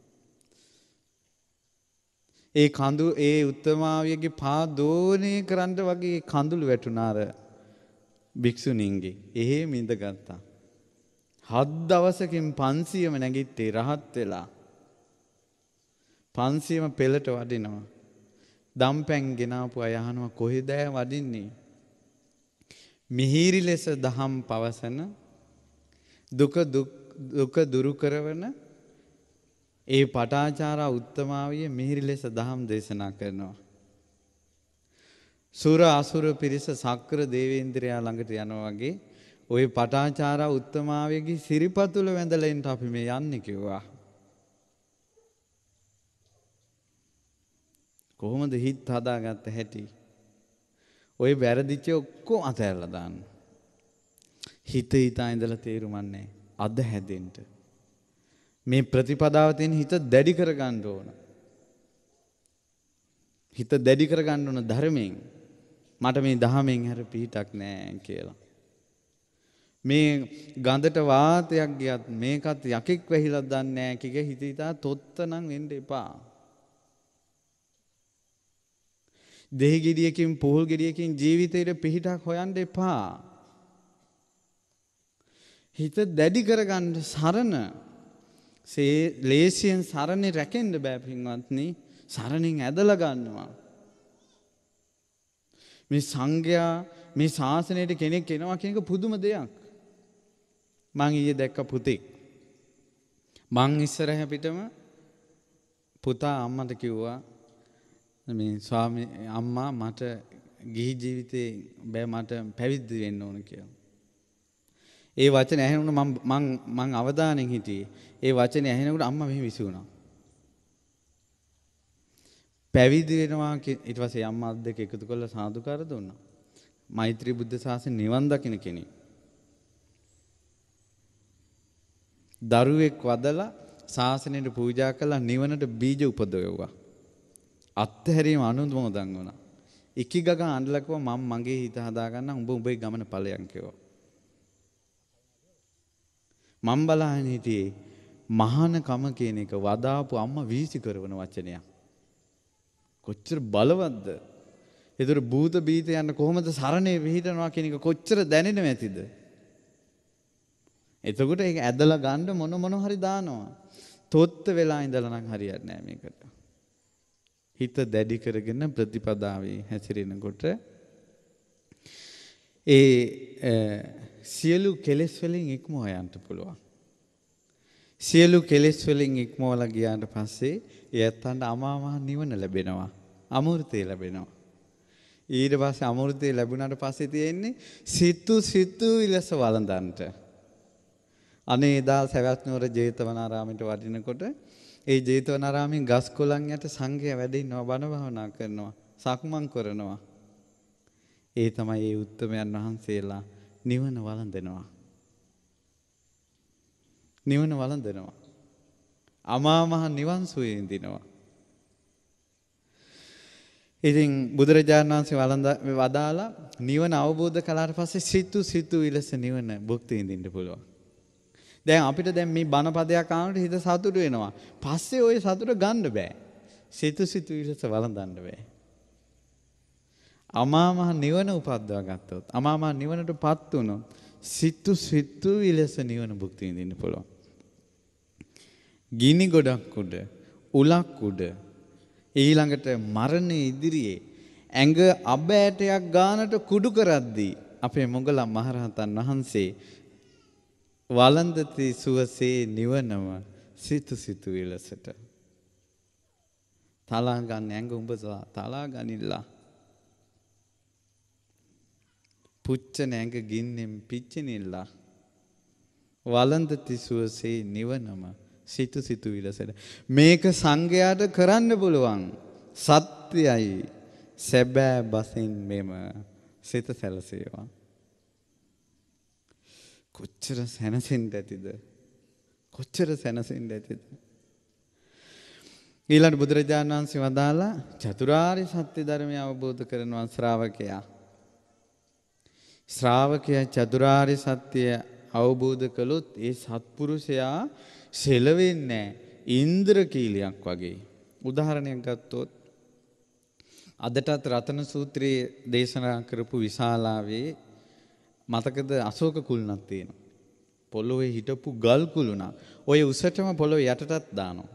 ඒ කඳු ඒ උත්තමාවියගේ පාදෝණය කරන්න වගේ කඳුළු වැටුණාර භික්ෂුණීන්ගේ එහෙම ඉඳගත්තා. හත් දවසකින් පන්සියම නැගිට්ටේ රහත් වෙලා. පන්සියම පෙළට වඩිනවා. දම්පැන් ගෙනාපු අය අහනවා කොහෙද වඩින්නේ? මිහිරි ලෙස දහම් පවසන දුක දුක දුරු කරවන ඒ පටාචාරා උත්තමාවිය මිහිරි ලෙස දහම් දේශනා කරනවා. සුර අසුර පිරිස සක්‍ර දේවේන්ද්‍රයා ළඟට යනවා වගේ ওই පටාචාරා උත්තමාවියගේ සිරිපතුල වැඳලා ඉන්න අපි මේ යන්නේ කිව්වා. කොහොමද හිත හදාගත්ත හැටි? ওই වැරදිච්ච ඔක්කොම අතහැරලා දාන්න. හිත හිතා ඉඳලා තේරුමන්නේ අද හැදෙන්න. මේ ප්‍රතිපදාව තියෙන හිත දැඩි කරගන්න ඕන. හිත දැඩි කරගන්න ඕන ධර්මයෙන්. මට මේ දහමෙන් හැර පිටක් නෑ කියලා. මේ ගඳට වාතයක් ගියත් මේකත් යකෙක් වැහිලා දන්නේ නෑ කික හිත හිතා තොත්තනම් වෙන්න එපා. දෙහි ගෙඩියකින් පොල් ගෙඩියකින් ජීවිතේට පිහිටක් හොයන්න එපා. හිත දැඩි කරගන්න සරණ සේ ලේසියෙන් සරණේ රැකෙන්න බෑ පින්වත්නි. සරණින් ඇදලා ගන්නවා. මේ සංඝයා මේ ශාසනයට කෙනෙක් එනවා කියන එක පුදුම දෙයක්. මං ඊයේ දැක්ක පුතෙක්. මං ඉස්සරහ පිටම පුතා අම්මට කිව්වා මේ ස්වාමී අම්මා මට ගිහි ජීවිතේ බෑ මට පැවිදි වෙන්න ඕන කියලා. ඒ වචනේ ඇහෙනකොට මම මං මං අවදානෙන් හිටියේ. ඒ වචනේ ඇහෙනකොට අම්මා මෙහෙම විසුණා. පැවිදි වෙනවා ඊට පස්සේ අම්මා අත් දෙක එකතු කරලා සාදුකාර දුන්නා. මෛත්‍රී බුද්ධ ශාසනය නිවන් දකින්න කෙනෙක්. දරුවෙක් වදලා ශාසනයට පූජා කළා නිවනට බීජ උපදවුවා. අත්හැරීම අනුමෝදන් වුණා. ඉකිගග අඬලා කිව්වා මම මගේ හිත හදාගන්න උඹ උඹේ ගමන ඵලයන් කිව්වා. මම බලහින් හිටියේ මහානකම කියන එක වදාපු අම්මා වීසි කරන වචනයක්. කොච්චර බලවත්ද? ඒතර භූත බීත යන කොහොමද සරණේ විහිදනවා කියන එක කොච්චර දැනෙනව ඇතිද? එතකොට ඒක ඇදලා ගන්න මොන මොන හරි දානවා. තොත්ත වෙලා ඉඳලා නම් හරියන්නේ නැහැ මේකට. හිත දැඩි කරගෙන ප්‍රතිපදාවේ හැසිරෙනකොට ඒ සියලු කෙලෙස් වලින් ඉක්මව යන්න පුළුවන්. සියලු කෙලෙස් වලින් ඉක්මවලා ගියාට පස්සේ එයත්න්ට අමා මහ නිවන ලැබෙනවා. අමෘතය ලැබෙනවා. ඊට පස්සේ අමෘතය ලැබුණාට පස්සේ තියෙන්නේ සිතු සිතු විලස වළඳන්ට. අනේ එදා සවැත් නුවර ජේතවනාරාමයට වඩිනකොට ඒ ජේතවනාරාමෙන් ගස් කොළන් යට සංඝයා වැඩ ඉන්නවා බණ භාවනා කරනවා සක්මන් කරනවා. ඒ තමයි ඒ උත්තමයන් වහන්සේලා නිවන වළඳනවා. නිවන වළඳනවා. අමා මහ නිවන් සුවේ විඳිනවා. ඉතින් බුදුරජාණන් වහන්සේ වළඳ වදාලා නිවන අවබෝධ කළාට පස්සේ සිතු සිතු විලස නිවන භුක්ති විඳින්න පුළුවන්. දැන් අපිට දැන් මේ බණ පදයක් ආනකොට හිත සතුට වෙනවා. පස්සේ ওই සතුට ගන්න බෑ. සිතු සිතු ඉරස වළඳන්න බෑ. අමා මහ නිවන උපද්දවා ගත්තොත්, අමා මහ නිවනටපත් වුණොත් සිතු සිතු ඉලස නිවන භුක්ති විඳින්න පුළුවන්. ගිනි ගොඩක් උඩ, උලක් උඩ, ඊළඟට මරණ ඉදිරියේ ඇඟ අබ ඇටයක් ගානට කුඩු කරද්දී අපේ මොගලන් මහරහතන් වහන්සේ වළඳති සුවසේ නිවනම සිතු සිතු ඉලසට. තලා ගන්න ඇඟ උඹ තලා ගනිලා. පුච්චන ඇඟ ගින්නෙන් පිච්චෙනිලා. වළඳති සුවසේ නිවනම සිතු සිතු ඉලසට. මේක සංඝයාට කරන්න පුළුවන්. සත්‍යයි. සැබෑ බසින් මෙම සිත සැලසේවා. කොච්චර සැනසෙන්න ඇතිද? කොච්චර සැනසෙන්න ඇතිද? ඊළඟ බුදුරජාණන් වහන්සේ වදාලා චතුරාර්ය සත්‍ය ධර්මය අවබෝධ කරනවා ශ්‍රාවකයා. ශ්‍රාවකයා චතුරාර්ය සත්‍ය අවබෝධ කළොත් ඒ සත්පුරුෂයා සෙලවෙන්නේ ඉන්ද්‍රකීලියක් වගේ. උදාහරණයක් ගත්තොත් අදටත් රතන සූත්‍රයේ දේශනා කරපු විශාලාවේ මතකද අශෝක කුළුණක් තියෙනවා. පොළොවේ හිටපු ගල් කුළුණක්. ඔය උසටම පොළොවේ යටටත් දානවා.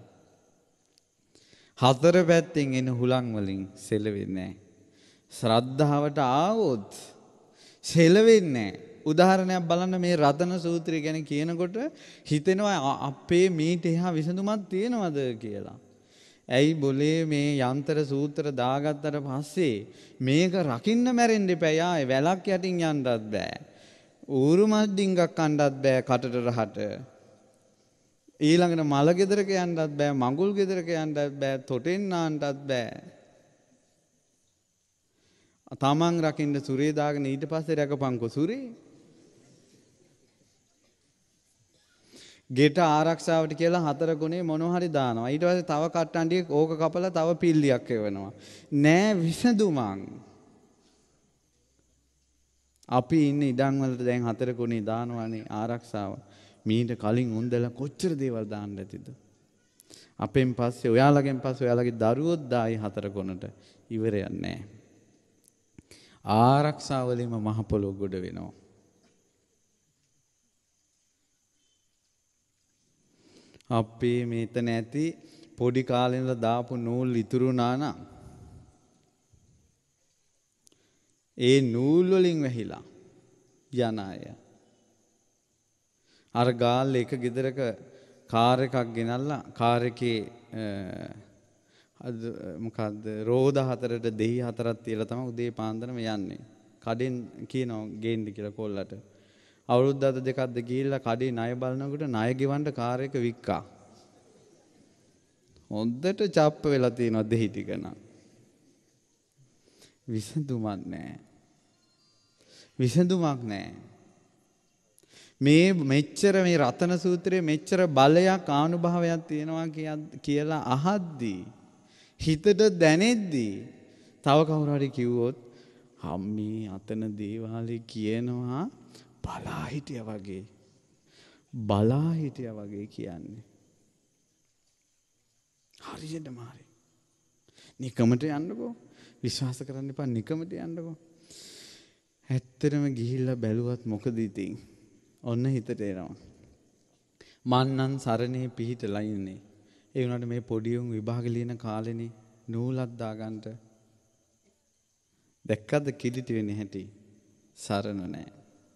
හතර පැත්තෙන් එන හුලං වලින් සෙලවෙන්නේ නැහැ. ශ්‍රද්ධාවට ආවොත් සෙලවෙන්නේ නැහැ. උදාහරණයක් බලන්න මේ රතන සූත්‍රය ගැන කියනකොට හිතෙනවා අපේ මීට එහා විසඳුමක් තියෙනවද කියලා. ඇයි બોලේ මේ යන්ත්‍ර සූත්‍ර දාගත්තට පස්සේ මේක රකින්න මැරෙන්න එපා. ආයේ වැලක් යටින් යන්නත් බෑ. ඌරු මස් ඩිංගක් කන්නත් බෑ කටට රහට. ඊළඟට මල ගෙදරක යන්නත් බෑ, මඟුල් ගෙදරක යන්නත් බෑ, තොටෙන් නාන්නත් බෑ. තමන් රකින්න සුරේ දාගෙන ඊට පස්සේ රැකපන්කෝ සුරේ. ගෙට ආරක්ෂාවට කියලා හතර ගුණේ මොනවා හරි දානවා. ඊට පස්සේ තව කට්ටන්ඩියක් ඕක කපලා තව පිල්ලියක් එවනවා. නෑ විසඳුමක්. අපි ඉන්නේ ඉඩම් වලට දැන් හතර ගුණේ දානවානේ ආරක්ෂාව. මීට කලින් උන්දලා කොච්චර දේවල් දාන්න ඇතිද? අපෙන් පස්සේ ඔයාලගෙන් පස්සේ ඔයාලගේ දරුවොත් දායි හතර ගුණට ඉවරයක් නෑ. ආරක්ෂාවලින්ම මහ පොළොව ගොඩ වෙනවා. අපේ මේතන ඇති පොඩි කාලේ ඉඳලා දාපු නූල් ඉතුරු නානා ඒ නූල් වලින් වැහිලා යන අය අර ගාල් එක ගෙදරක කාර් එකක් ගෙනල්ලා කාර් එකේ අද මොකද්ද රෝද හතරට දෙහි හතරක් තියලා තමයි උදේ පාන්දරම යන්නේ. කඩෙන් කියනවා ගේන්න කියලා කොල්ලට. අවුරුද්ද අත දෙකක්ද ගිහිල්ලා කඩේ ණය බලනකොට ණය ගෙවන්න කාර් එක වික්කා. හොද්දට චප්ප වෙලා තියෙනවා දෙහි ටික නම්. විසඳුමක් නැහැ. විසඳුමක් නැහැ. මේ මෙච්චර මේ රතන සූත්‍රයේ මෙච්චර බලයක් ආනුභාවයක් තියෙනවා කියලා අහද්දී හිතට දැනෙද්දී තව කවුරු හරි කිව්වොත් අම්මී අතන දේවාලේ කියනවා බලා හිටියා වගේ බලා හිටියා වගේ කියන්නේ හරියට මාරි. නිකමට යන්නකෝ. විශ්වාස කරන්න එපා. නිකමට යන්නකෝ. ඇත්තටම ගිහිල්ලා බැලුවත් මොකද ඉතින්? ඔන්න හිතට එනවා. මන්නම් සරණේ පිහිටලා ඉන්නේ. ඒ වුණාට මේ පොඩි උන් විභාග ලියන කාලෙනේ නූලක් දාගන්න. දැක්කද කිලිටි වෙන්නේ හැටි? සරණ නැහැ.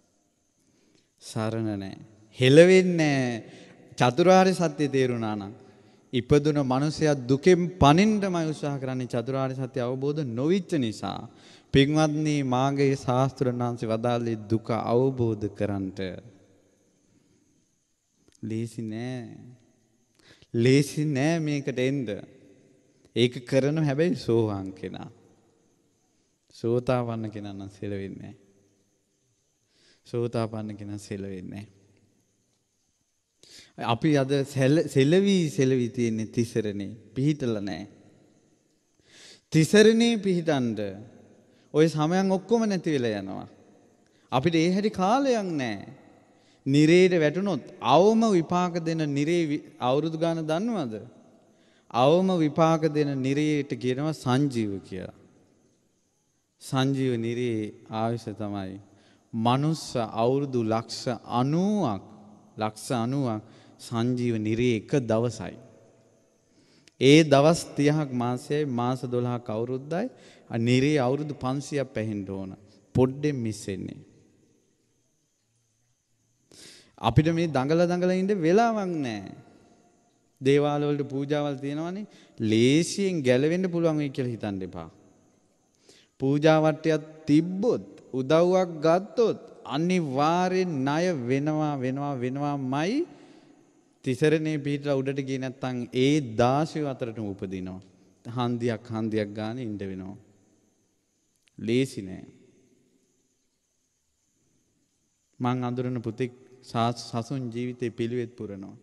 සරණ නැහැ. හෙලවෙන්නේ චතුරාර්ය සත්‍ය තේරුණා නම් ඉපදුන මනුස්සයා දුකෙන් පනින්නමයි උත්සාහ කරන්නේ චතුරාර්ය සත්‍ය අවබෝධ නොවිච්ච නිසා. පින්වත්නි මාගේ ශාස්ත්‍රඥ වහන්සේ වදාළේ දුක අවබෝධ කරන්ට. ලේසි නෑ. ලේසි නෑ මේකට එන්න. ඒක කරන හැබැයි සෝවාන් කෙනා. සෝතාපන්න කෙනා නම් සෙලවෙන්නේ නෑ. සෝතාපන්න කෙනා සෙලවෙන්නේ නෑ. අපි අද සෙලවි සෙලවි තියෙන්නේ තිසරණේ පිහිටලා නැහැ. තිසරණේ පිහිටන්ඩ ওই සමයන් ඔක්කොම නැති වෙලා යනවා. අපිට ඒ හැටි කාලයක් නැහැ. නිරේට වැටුනොත් අවම විපාක දෙන නිරේ අවුරුදු ගාන දන්නවද? අවම විපාක දෙන නිරේට කියනවා සංජීව කියලා. සංජීව නිරේ ආයුෂ තමයි මනුස්ස අවුරුදු ලක්ෂ අනූවක් ලක්ෂ අනූවක් සංජීව නිරේ එක දවසයි. ඒ දවස් තිහක් මාසයයි මාස දොළහක් අවුරුද්දයි නිරේ අවුරුදු පන්සියයක් පැහෙන්න ඕන. පොඩ්ඩෙන් මිස් වෙන්නේ. අපිට මේ දඟල දඟල ඉන්න වෙලාවක් නැහැ. දේවාල වලට පූජාවල් තියෙනවානේ. ලේසියෙන් ගැලවෙන්න පුළුවන් වෙයි කියලා හිතන්න එපා. පූජා වට්ටියක් තිබ්බොත් උදව්වක් ගත්තොත් අනිවාර්යෙන් ණය වෙනවා වෙනවා වෙනවාමයි. තිසරණේ පිටලා උඩට ගියේ නැත්නම් ඒ දාසිය අතරටම උපදිනවා. හන්දියක් හන්දියක් ගානේ ඉඳ වෙනවා. ලේසි නෑ. මං අඳුරන පුතෙක් සසුන් ජීවිතේ පිළිවෙත් පුරනවා.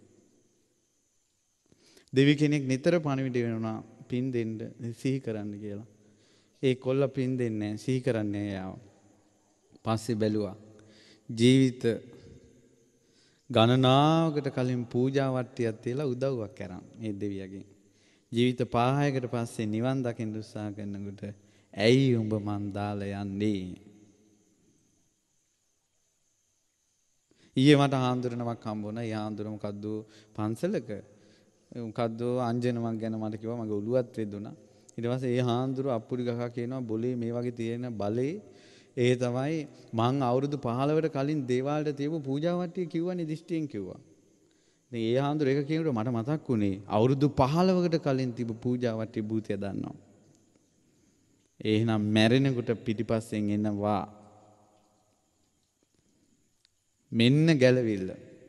දෙවි කෙනෙක් නිතර පණිවිඩ වෙනවා පින් දෙන්න සිහි කරන්න කියලා. ඒ කොල්ල පින් දෙන්නේ නැහැ සිහි කරන්නේ යාව. පස්සේ බැලුවා ජීවිත ගණනාවකට කලින් පූජා වට්ටියක් තියලා උදව්වක් කරන් මේ දෙවියගෙන්. ජීවිත පහයකට පස්සේ නිවන් දකින්න උත්සාහ කරනකොට ඇයි උඹ මන් දාලා යන්නේ? ඊයේ මට හාමුදුරනමක් හම්බ වුණා. ඒ හාමුදුර මොකද්ද පන්සලක මොකද්ද අංජනමක් ගැන මට කිව්වා. මගේ ඔළුවත් රෙදුණා. ඊට පස්සේ ඒ හාමුදුර අප්පුඩි ගහා කියනවා બોලේ මේ වගේ තියෙන බලේ ඒ තමයි මං අවුරුදු පහළොවට කලින් දේවාලට තියපු පූජා වට්ටිය කිව්වනේ දිෂ්ටියෙන් කිව්වා. ඉතින් ඒ හාමුදුර එක කියනකොට මට මතක් වුණේ අවුරුදු පහළොවකට කලින් තිබු පූජා වට්ටිය භූතය දන්නවා. එහෙනම් මැරෙනකොට පිටිපස්සෙන් එනවා. මෙන්න ගැලවිල්ල.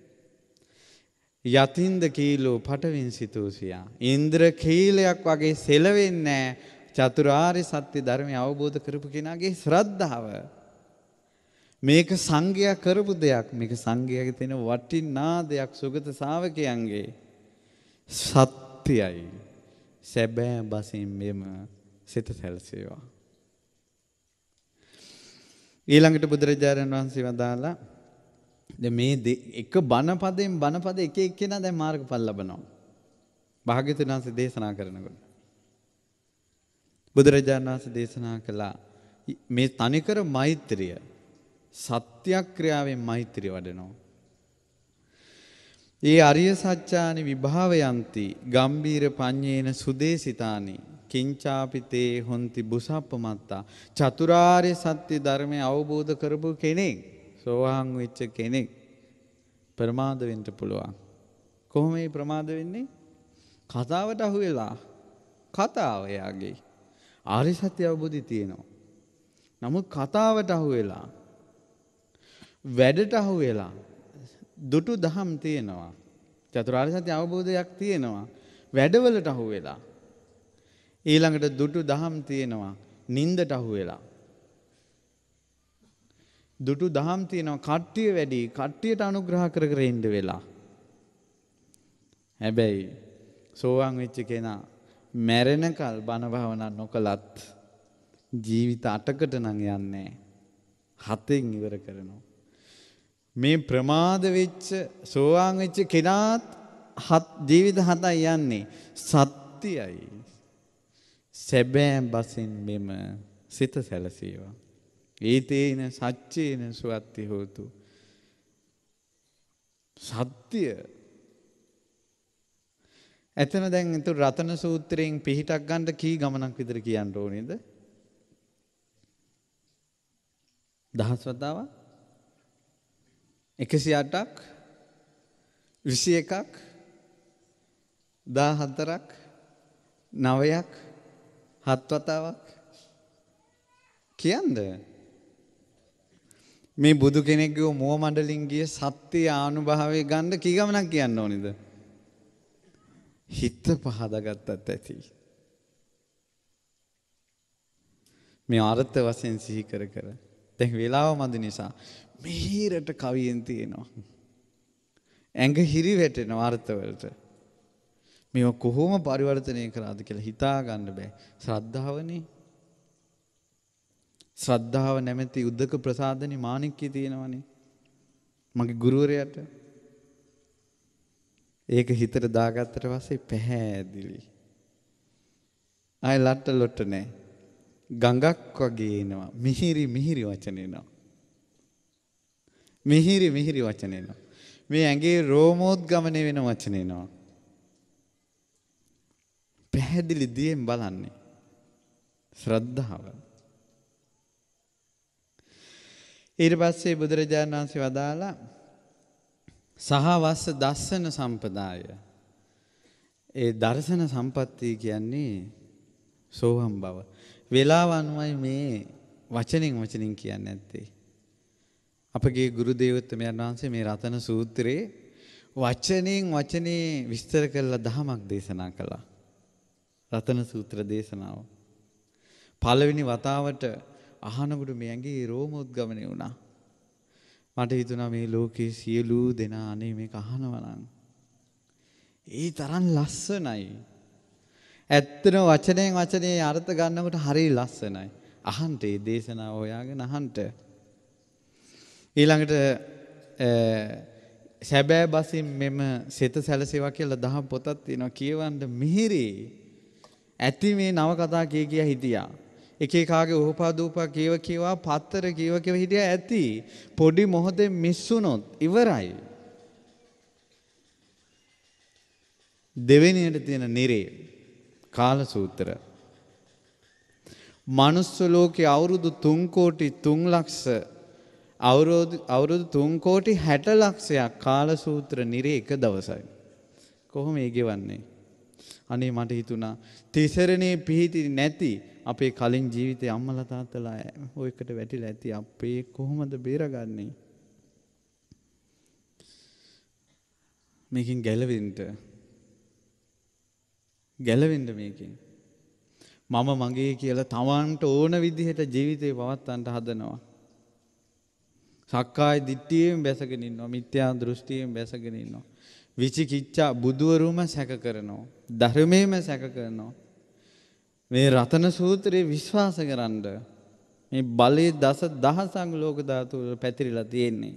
යතින්ද කීලෝ පටවින් සිතූසියා. ඉන්ද්‍ර කීලයක් වගේ සෙලවෙන්නේ චතුරාර්ය සත්‍ය ධර්මය අවබෝධ කරපු කෙනාගේ ශ්‍රද්ධාව. මේක සංඝයා කරපු දෙයක්. මේක සංඝයාගේ තියෙන වටිනා දෙයක්. සුගත ශාවකයන්ගේ සත්‍යයි. සැබෑ බසින් මෙම සිත සැලසේවා. ඊළඟට බුදුරජාණන් වහන්සේ වදාලා දැන් මේ එක බණපදයෙන් බණපද එක එක්කෙනා දැන් මාර්ගඵල ලබනවා. භාග්‍යවතුන් වහන්සේ දේශනා කරනකොට බුදුරජාණන් වහන්සේ දේශනා කළා මේ තනිකර මෛත්‍රිය සත්‍යක්‍රියාවෙන් මෛත්‍රිය වඩනවා. ඒ අරිය සත්‍යානි විභාවයන්ති ගම්බීර පඤ්ඤේන සුදේසිතානි කිංචාපිතේ හොන්ති බුසප්පමත්තා. චතුරාර්ය සත්‍ය ධර්මය අවබෝධ කරපු කෙනෙක් සෝවාන් වෙච්ච කෙනෙක් ප්‍රමාද වෙන්න පුළුවන්. කොහොම මේ ප්‍රමාද වෙන්නේ? කතාවට අහු වෙලා. කතාව යාගේ ආර්ය සත්‍ය අවබෝධය තියෙනවා. නමුත් කතාවට අහු වෙලා වැඩට අහු වෙලා දුටු දහම් තියෙනවා. චතුරාර්ය සත්‍ය අවබෝධයක් තියෙනවා. වැඩවලට අහු වෙලා. ඊළඟට දුටු දහම් තියෙනවා. නින්දට අහු වෙලා. දුටු දහම් තියෙනවා. කට්ටිය වැඩි කට්ටියට අනුග්‍රහ කර කර ඉන්න වෙලා. හැබැයි සෝවාන් වෙච්ච කෙනා මැරෙනකල් බණ භාවනා නොකලත් ජීවිත අටකට නම් යන්නේ හතෙන් ඉවර කරනවා. මේ ප්‍රමාද වෙච්ච සෝවාන් වෙච්ච කෙනාත් හත් ජීවිත හතයි යන්නේ සත්‍යයි. සැබෑ බසින් මෙම සිත සැලසේවා. ඒතේන සච්චේන සුවත්ති හෝතු. සත්‍ය. එතන දැන් ඊට රතන සූත්‍රයෙන් පිහිටක් ගන්න කී ගමනක් විතර කියන්න ඕනේද? දහස් වතාවක් එකසිය අටක් විසි එකක් දහහතරක් නවයක් හත් වතාවක් කියන්ද? මේ බුදු කෙනෙක්ගේ මුව මණ්ඩලින් ගිය සත්‍ය ආනුභාවය ගන්න කී ගමනක් කියන්න ඕනේද? හිත පහදාගත්තත් ඇති. මේ අර්ථ වශයෙන් සිහි කර කර දැන් වෙලාව මදි නිසා මිහිරට කවියෙන් තියෙනවා. ඇඟ හිරි වැටෙනවා අර්ථවලට. මේව කොහොම පරිවර්තනය කරාද කියලා හිතා ගන්න බෑ. ශ්‍රද්ධාවනේ. ශ්‍රද්ධාව නැමැති උද්දක ප්‍රසාදනි මාණික්කය තියෙනවනේ. මගේ ගුරුවරයාට ඒක හිතට දාගත්තට පස්සේ පැහැදිලි. ආය ලට්ට ලොට්ට නෑ. ගඟක් වගේ එනවා. මිහිරි මිහිරි වචන එනවා. මිහිරි මිහිරි වචන එනවා. මේ ඇඟේ රෝමෝද්ගමනය වෙන වචන එනවා. පැහැදිලි දියෙන් බලන්නේ. ශ්‍රද්ධාව. ඊට පස්සේ බුදුරජාණන් වහන්සේ වදාලා සහවස්ස දස්සන සම්පදාය. ඒ දර්ශන සම්පත්තිය කියන්නේ සෝහම් බව. වේලාව අනුවයි මේ වචනෙන් වචනින් කියන්නේ නැත්තේ. අපගේ ගුරු දේවෝත්තමයන් වහන්සේ මේ රතන සූත්‍රයේ වචනෙන් වචනේ විස්තර කරලා දහමක් දේශනා කළා. රතන සූත්‍ර දේශනාව. පළවෙනි වතාවට අහනකොට මේ ඇඟේ රෝමෝද්ගමනය වුණා. මට හිතුණා මේ ලෝකේ සියලු දෙනා අනේ මේක අහනවා නම් ඒ තරම් ලස්සනයි. ඇත්තම වචනෙන් වචනේ අර්ථ ගන්නකොට හරිය ලස්සනයි. අහන්න මේ දේශනාව හොයාගෙන අහන්න. ඊළඟට සැබෑ බසින් මෙම සෙත සැලසේවා කියලා දහම් පොතක් තියෙනවා කියවන්න මිහිරි. ඇති මේ නව කතා කිය කිය හිටියා. එක එකාගේ උපපා දූපා කියව කියවා පත්තර කියව කියව හිටියා ඇති. පොඩි මොහොතේ මිස් වුණොත් ඉවරයි. දෙවෙනියට තියෙන නිරේ කාල සූත්‍ර. මනුස්ස ලෝකේ අවුරුදු තුන් කෝටි තුන් ලක්ෂ අවුරුදු අවුරුදු තුන් කෝටි හැට ලක්ෂයක් කාල සූත්‍ර නිරේ එක දවසයි. කොහොම ඒ ගෙවන්නේ? අනේ මට හිතුණා තිසරණේ පිහිටි නැති අපේ කලින් ජීවිතේ අම්මලා තාත්තලා ඔයකට වැටිලා ඇති අපේ කොහොමද බේරගන්නේ? මේකෙන් ගැලවෙන්න ගැලවෙන්න මේකෙන් මම මගේ කියලා තවන්ට ඕන විදිහට ජීවිතේ පවත්වන්න හදනවා. සක්කාය දිට්ඨියෙන් බැසගෙන ඉන්නවා. මිත්‍යා දෘෂ්ටියෙන් බැසගෙන ඉන්නවා. විචිකිච්ඡා බුදුවරුම සැක කරනවා. ධර්මයේම සැක කරනවා. මේ රතන සූත්‍රයේ විශ්වාස කරන්ඩ මේ බලයේ දස දහසක් ලෝක ධාතු වල පැතිරිලා තියෙන්නේ.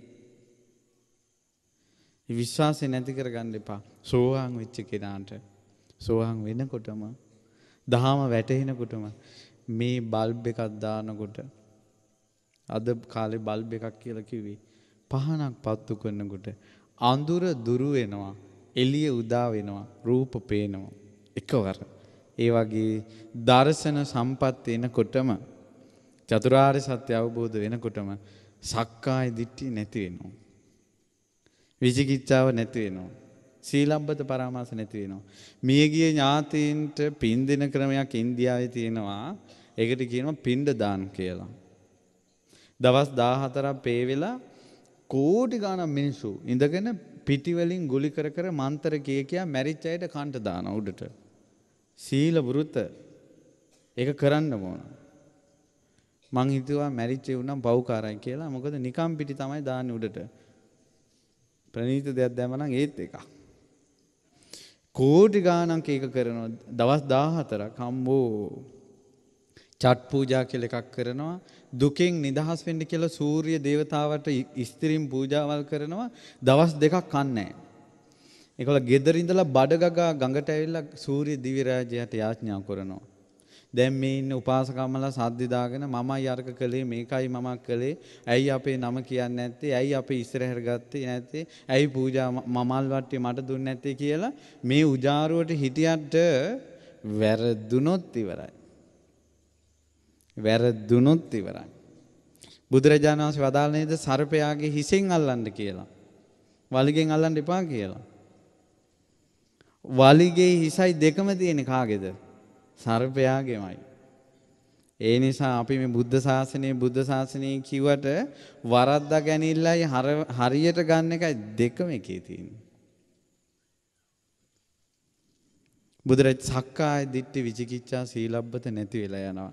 මේ විශ්වාසය නැති කරගන්න එපා. සෝවාන් වෙච්ච කෙනාට සෝවාන් වෙනකොටම දහම වැටහෙනකොටම මේ බල්බ් එකක් දානකොට අද කාලේ බල්බ් එකක් කියලා කිව්වේ පහනක් පත්තු කරනකොට අඳුර දුරු වෙනවා, එළිය උදා වෙනවා, රූප පේනවා එකවර. ඒ වගේ දර්ශන සම්පත් එනකොටම චතුරාර්ය සත්‍ය අවබෝධ වෙනකොටම සක්කාය දිට්ඨිය නැති වෙනවා. විචිකිච්ඡාව නැති වෙනවා. සීලබ්බත පරාමාස නැති වෙනවා. මියගිය ඥාතීන්ට පින් දෙන ක්‍රමයක් ඉන්දියාවේ තියෙනවා. ඒකට කියනවා පින්ඩ දාන කියලා. දවස් දාහතරක් පේ වෙලා කෝටි ගණන් මිනිස්සු ඉඳගෙන පිටි වලින් ගුලි කර කර මන්තර කිය කියා මැරිච්ච අයට කන්ට දාන උඩට. සීල වෘත ඒක කරන්න ඕන. මං හිතුවා මැරිච්ච උනම් පව්කාරයි කියලා. මොකද නිකම් පිටි තමයි දාන්නේ උඩට. ප්‍රණීත දෙයක් දැම්ම නම් ඒත් එකක්. කෝටි ගාණක් ඒක කරනවා. දවස් දාහතරක් හම්බෝ චට් පූජා කියලා එකක් කරනවා. දුකෙන් නිදහස් වෙන්න කියලා සූර්ය දේවතාවට ස්ත්‍රීන් පූජාවල් කරනවා. දවස් දෙකක් කන්නේ නැහැ. ඒකවල ගෙදර ඉඳලා බඩගගා ගඟට ඇවිල්ලා සූර්ය දිව්‍ය රාජ්‍යයට යාඥා කරනවා. දැන් මේ ඉන්න උපාසකම්මලා සද්දි දාගෙන මමයි අර්ග කළේ මේකයි මම කළේ. ඇයි අපේ නම කියන්නේ නැත්තේ? ඇයි අපේ ඉස්සරහට ගත්තේ නැත්තේ? ඇයි පූජා මමල් වට්ටිය මට දුන්නේ නැත්තේ කියලා මේ උජාරුවට හිටියට වැරදුනොත් ඉවරයි. වැරදුනොත් ඉවරයි. බුදුරජාණන් වහන්සේ වදාළ නේද සර්පයාගේ හිසෙන් අල්ලන්න කියලා. වලිගෙන් අල්ලන්න එපා කියලා. වලිගේ හිසයි දෙකම තියෙන කාගේද? සර්පයාගේමයි. ඒ නිසා අපි මේ බුද්ධ ශාසනය බුද්ධ ශාසනය කිව්වට වරද්දා ගැනීමලයි හරියට ගන්න එකයි දෙකම එකේ තියෙන්නේ. බුදුරජ සක්කාය දිට්ඨි විචිකිච්ඡා සීලබ්බත නැති වෙලා යනවා.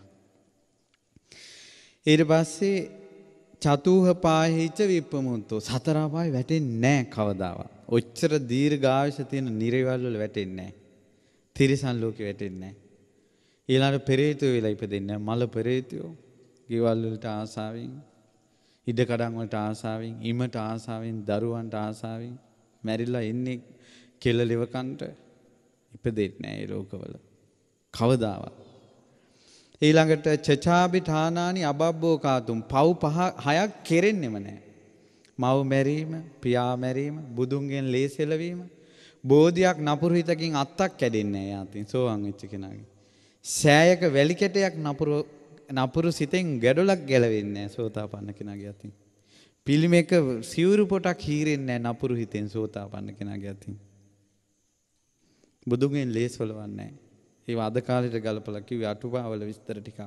ඊට පස්සේ චතුහ පාහිච විප්පමුත්තෝ සතර අපාය වැටෙන්නේ නැහැ කවදාවත්. ඔච්චර දීර්ඝායුෂ තියෙන නිරේවල් වල වැටෙන්නේ නැහැ. තිරිසන් ලෝකෙ වැටෙන්නේ නැහැ. ඊළඟ පෙරේතයෝ වෙලා ඉපදෙන්නේ නැහැ. මල පෙරේතයෝ ගෙවල් වලට ආසාවෙන් ඉඩකඩම් වලට ආසාවෙන්, ඉමට ආසාවෙන්, දරුවන්ට ආසාවෙන් මැරිලා ඉන්නේ කෙල ලෙවකන්ට ඉපදෙන්නේ නැහැ මේ ලෝකවල. කවදාවත්. ඊළඟට චචාබි ඨානානි අබබ්බෝ කාතුම් පව් පහ හයක් කෙරෙන්නෙම නැහැ. මව් මැරීම, පියා මැරීම, බුදුන්ගෙන් ලේසෙලවීම, බෝධියක් නපුරු හිතකින් අත්තක් කැඩෙන්නේ නැහැ යාතින් සෝවන් වෙච්ච කෙනාගේ. සෑයක වැලි කැටයක් නපුරු නපුරු සිතෙන් ගැඩොලක් ගැලවෙන්නේ නැහැ සෝතාපන්න කෙනාගේ අතින්. පිළිමයක සිවුරු පොටක් හීරෙන්නේ නැහැ නපුරු හිතෙන් සෝතාපන්න කෙනාගේ අතින්. බුදුන්ගෙන් ලේසවලවන්නේ නැහැ. ඒවා අද කාලේට ගලපලා කිව්වේ අටුපාවල විස්තර ටිකක්.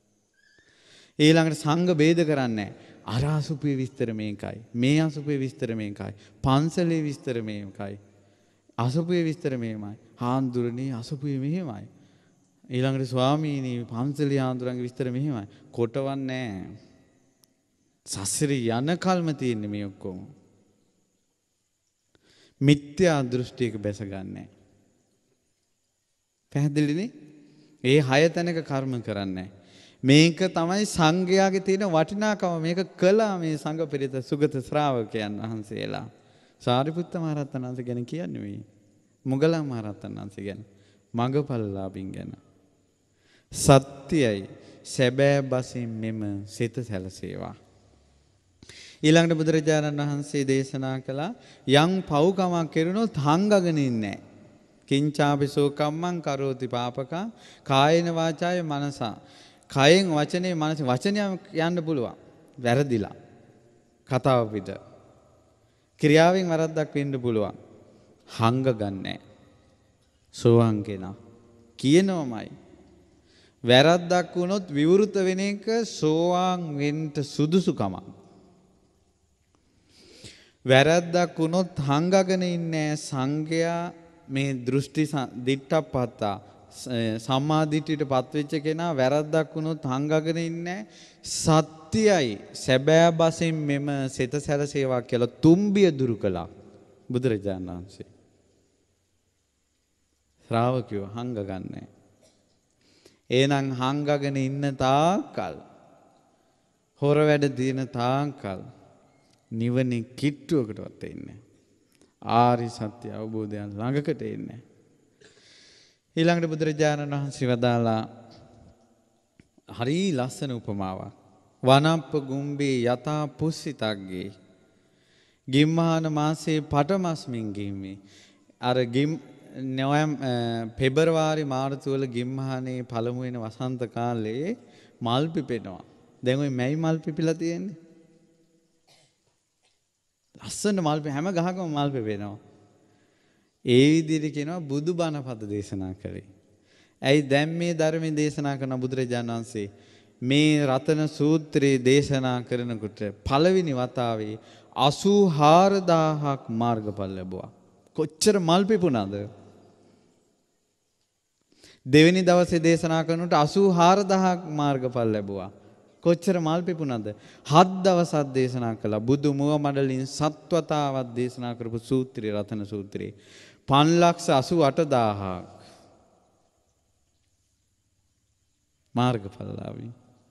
ඊළඟට සංඝ ભેද කරන්නේ අර අසුපේ විස්තර මේකයි. මේ අසුපේ විස්තර මේකයි. පන්සලේ විස්තර මේකයි. අසුපේ විස්තර මේමයි. හාන්දුරනේ අසුපේ මෙහෙමයි. ඊළඟට ස්වාමීනි පන්සලේ හාන්දුරන්ගේ විස්තර මෙහෙමයි. කොටවන්නේ නැහැ. සසරේ යන කල්ම තියෙන්නේ මේ ඔක්කොම. මිත්‍යා දෘෂ්ටියක බැසගන්නේ. පැහැදිලිනේ? ඒ හය තැනක කර්ම කරන්නේ. මේක තමයි සංඝයාගේ තියෙන වටිනාකම. මේක කළා මේ සංඝ පෙරිත සුගත ශ්‍රාවකයන් වහන්සේලා. සාරිපුත්ත මහ රහතන් වහන්සේ ගැන කියන්නේ මේ. මොගලන් මහ රහතන් වහන්සේ ගැන. මඟපල්ලාභින් ගැන. සත්‍යයි සැබෑ බසින් මෙම සිත සැලසේවා. ඊළඟට බුදුරජාණන් වහන්සේ දේශනා කළා යම් පව්කමක් කෙරුණොත් හංගගෙන ඉන්නේ. කිංචාපිසෝ කම්මං කරෝති පාපකං කායේන වාචාය මනසා. කයෙන් වචනේ මනස වචනය යන්න පුළුවන්. වැරදිලා. කතාව පිට. ක්‍රියාවෙන් වරද්දක් වෙන්න පුළුවන්. හංග ගන්නෑ. සෝවාන් කෙනා කියනවමයි. වැරද්දක් වුණොත් විවෘත වෙන එක සෝවාන් වෙන්න සුදුසුකමක්. වැරද්දක් වුණොත් හංගගෙන ඉන්නේ සංඝයා මේ දෘෂ්ටි දිට්ඨප්පත්තා සම්මා දිට්ඨියට පත්වෙච්ච කෙනා වැරද්දක් වුණොත් හංගගෙන ඉන්නේ සත්‍යයි සැබෑ බසින් මෙම සිත සැලසේවා කියලා තුම්බිය දුරු කළා බුදුරජාණන් වහන්සේ. ශ්‍රාවකයෝ හංගගන්නේ. එහෙනම් හංගගෙන ඉන්න තාක්කල් හොර වැඩ දින තාක්කල් නිවනේ කිට්ටුවකටවත් එන්නේ. ආරි සත්‍ය අවබෝධයන් ළඟකට එන්නේ. ඊළඟට බුදුරජාණන් වහන්සේ වදාලා හරි ලස්සන උපමාවක්. වනප්ප ගුම්බේ යතා පුස්සිතග්ගේ ගිම්හාන මාසේ පටමස්මින් ගිම්මේ. අර ගිම් නොවැම් පෙබරවාරි මාර්තු වල ගිම්හානේ පළමු වෙන වසන්ත කාලේ මල් පිපෙනවා. දැන් ওই මැයි මල් පිපිලා තියෙන්නේ. ලස්සන මල් හැම ගහකම මල් පිපෙනවා. ඒ විදිහට කියනවා බුදුබණ පද දේශනා කරේ. ඇයි දැන් මේ ධර්මයේ දේශනා කරන බුදුරජාණන් වහන්සේ මේ රතන සූත්‍රයේ දේශනා කරනකොට පළවෙනි වතාවේ අසූ හාරදාහක් මාර්ගඵල ලැබුවා. කොච්චර මල් පිපුණාද? දෙවෙනි දවසේ දේශනා කරනකොට අසූ හාරදාහක් මාර්ගඵල ලැබුවා. කොච්චර මල් පිපුණාද? හත් දවසක් දේශනා කළා. බුදු මුව මඩලින් සත්වතාවක් දේශනා කරපු සූත්‍රය රතන සූත්‍රය. පන්ලක්ෂ අසූ අටදාහක් මාර්ගඵල ලාභී.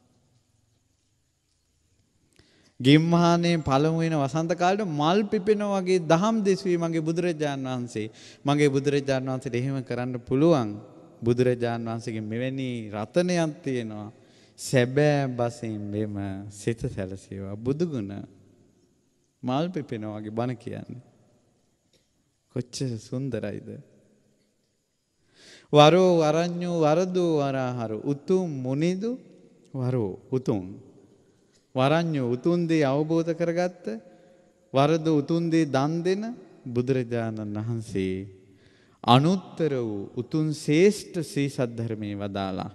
ගිම්හානේ පළමු වෙන වසන්ත කාලේ මල් පිපෙන වගේ දහම් දෙසුවේ මගේ බුදුරජාණන් වහන්සේ. මගේ බුදුරජාණන් වහන්සේට එහෙම කරන්න පුළුවන්. බුදුරජාණන් වහන්සේගේ මෙවැනි රතනයක් තියෙනවා. සැබෑ බසින් මෙම සිත සැලසේවා. බුදුගුණ මල් පිපෙනවා වගේ බණ කියන්නේ. කොච්චර සුන්දරයිද? වරෝ වරඤ්ඤෝ වරදෝ වරහරු උතුම් මුනිදු වරෝ උතුම් වරඤ්ඤෝ උතුම් දේ අවබෝධ කරගත්ත වරදෝ උතුම් දේ දන් දෙන බුදුරජාණන් වහන්සේ අනුත්තර වූ උතුම් ශ්‍රේෂ්ඨ ශ්‍රී සද්ධර්මයේ වදාලා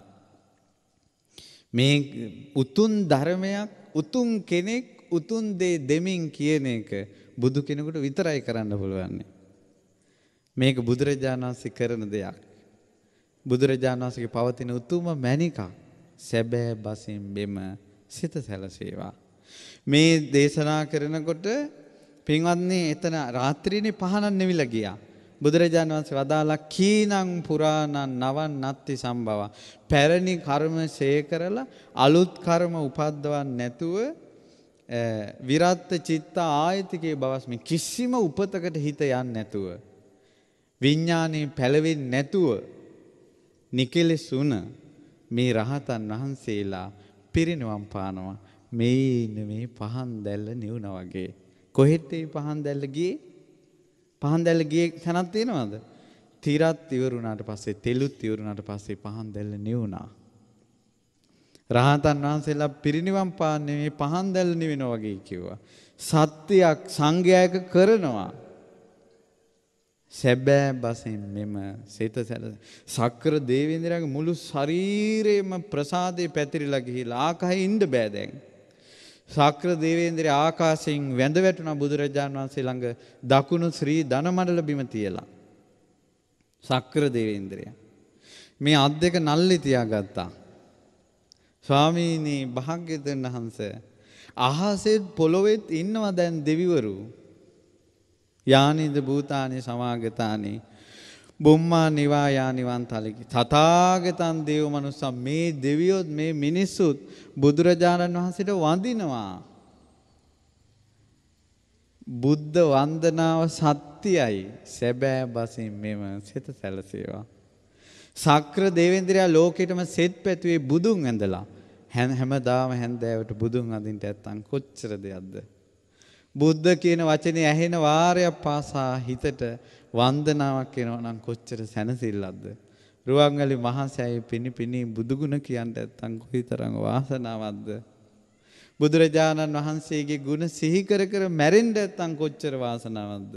මේ උතුම් ධර්මයක් උතුම් කෙනෙක් උතුම් දේ දෙමින් කියන එක බුදු කෙනෙකුට විතරයි කරන්න පුළුවන්. මේක බුදුරජාණන් වහන්සේ කරන දෙයක්. බුදුරජාණන් වහන්සේගේ පවතින උතුම මැණිකක්. සැබෑ බසින් බෙම සිත සැලසේවා. මේ දේශනා කරනකොට පින්වත්නි එතන රාත්‍රියේ පහනක් නෙවිලා ගියා. බුදුරජාණන් වහන්සේ වදාලා කීනං පුරාණං නවන් නත්ති සම්භව. පැරණි කර්ම ශේ කරලා අලුත් කර්ම උපද්දවන්නේ නැතුව විරත් චිත්ත ආයතිකයේ බවස් මේ කිසිම උපතකට හිත යන්නේ නැතුව විඥානේ පැලවෙන්නේ නැතුව නිකලෙස් වුණ මේ රහතන් වහන්සේලා පිරිනවම් පානවා. මේ මේ පහන් දැල්ල නිවුණා වගේ. කොහෙද මේ පහන් දැල්ල ගියේ? පහන් දැල්ල ගියේ තැනක් තියෙනවද? තිරත් ඉවරුණාට පස්සේ තෙලුත් ඉවරුණාට පස්සේ පහන් දැල්ල නිවුණා. රහතන් වහන්සේලා පිරිනිවන් පාන්නේ මේ පහන් දැල්ල නිවෙනවා වගේ කිව්වා. සත්‍යයක් සංඝයායක කරනවා. සැබෑ බසින් මෙම සිත සක්‍ර දේවේන්ද්‍රයාගේ මුළු ශරීරයම ප්‍රසාදේ පැතිරිලා ගිහිලා ආකාශයේ ඉන්න බෑ දැන්. සක්‍ර දේවේන්ද්‍රයා ආකාශයෙන් වැඳ වැටුණා බුදුරජාණන් වහන්සේ ළඟ දකුණු ශ්‍රී ධනමණ්ඩල බිම තියලා. සක්‍ර දේවේන්ද්‍රයා මේ අත් දෙක නල්ලි තියාගත්තා. ස්වාමීනි භාග්‍යවතුන් වහන්සේ අහසේ පොළොවේත් ඉන්නවා දැන් දෙවිවරු. යානිද භූතානි සමාගතානි බුම්මා නිවා යානිවන්තලිකි තථාගතං දේව මනුස්සම් මේ දෙවියොත් මේ මිනිස්සුත් බුදුරජාණන් වහන්සේට වඳිනවා. බුද්ධ වන්දනාව සත්‍යයි. සැබෑ බසින් මෙම සිත සැලසේවා. සක්‍ර දේවේන්ද්‍රයා ලෝකෙටම සෙත් පැතුවේ බුදුන් ඇඳලා හැමදාම හැන්දෑවට බුදුන් අඳින්න නැත්තම් කොච්චර දෙයක්ද? බුද්ධ කියන වචනේ ඇහෙන වාරයක් පාසා හිතට වන්දනාවක් එනවා නම් කොච්චර සැනසෙල්ලක්ද? රුවන්වැලි මහසෑයේ පිනිපිනි බුදුගුණ කියන්න නැත්තම් කොයිතරම් වාසනාවක්ද? බුදුරජාණන් වහන්සේගේ ගුණ සිහි කර කර මැරෙන්න නැත්තම් කොච්චර වාසනාවක්ද?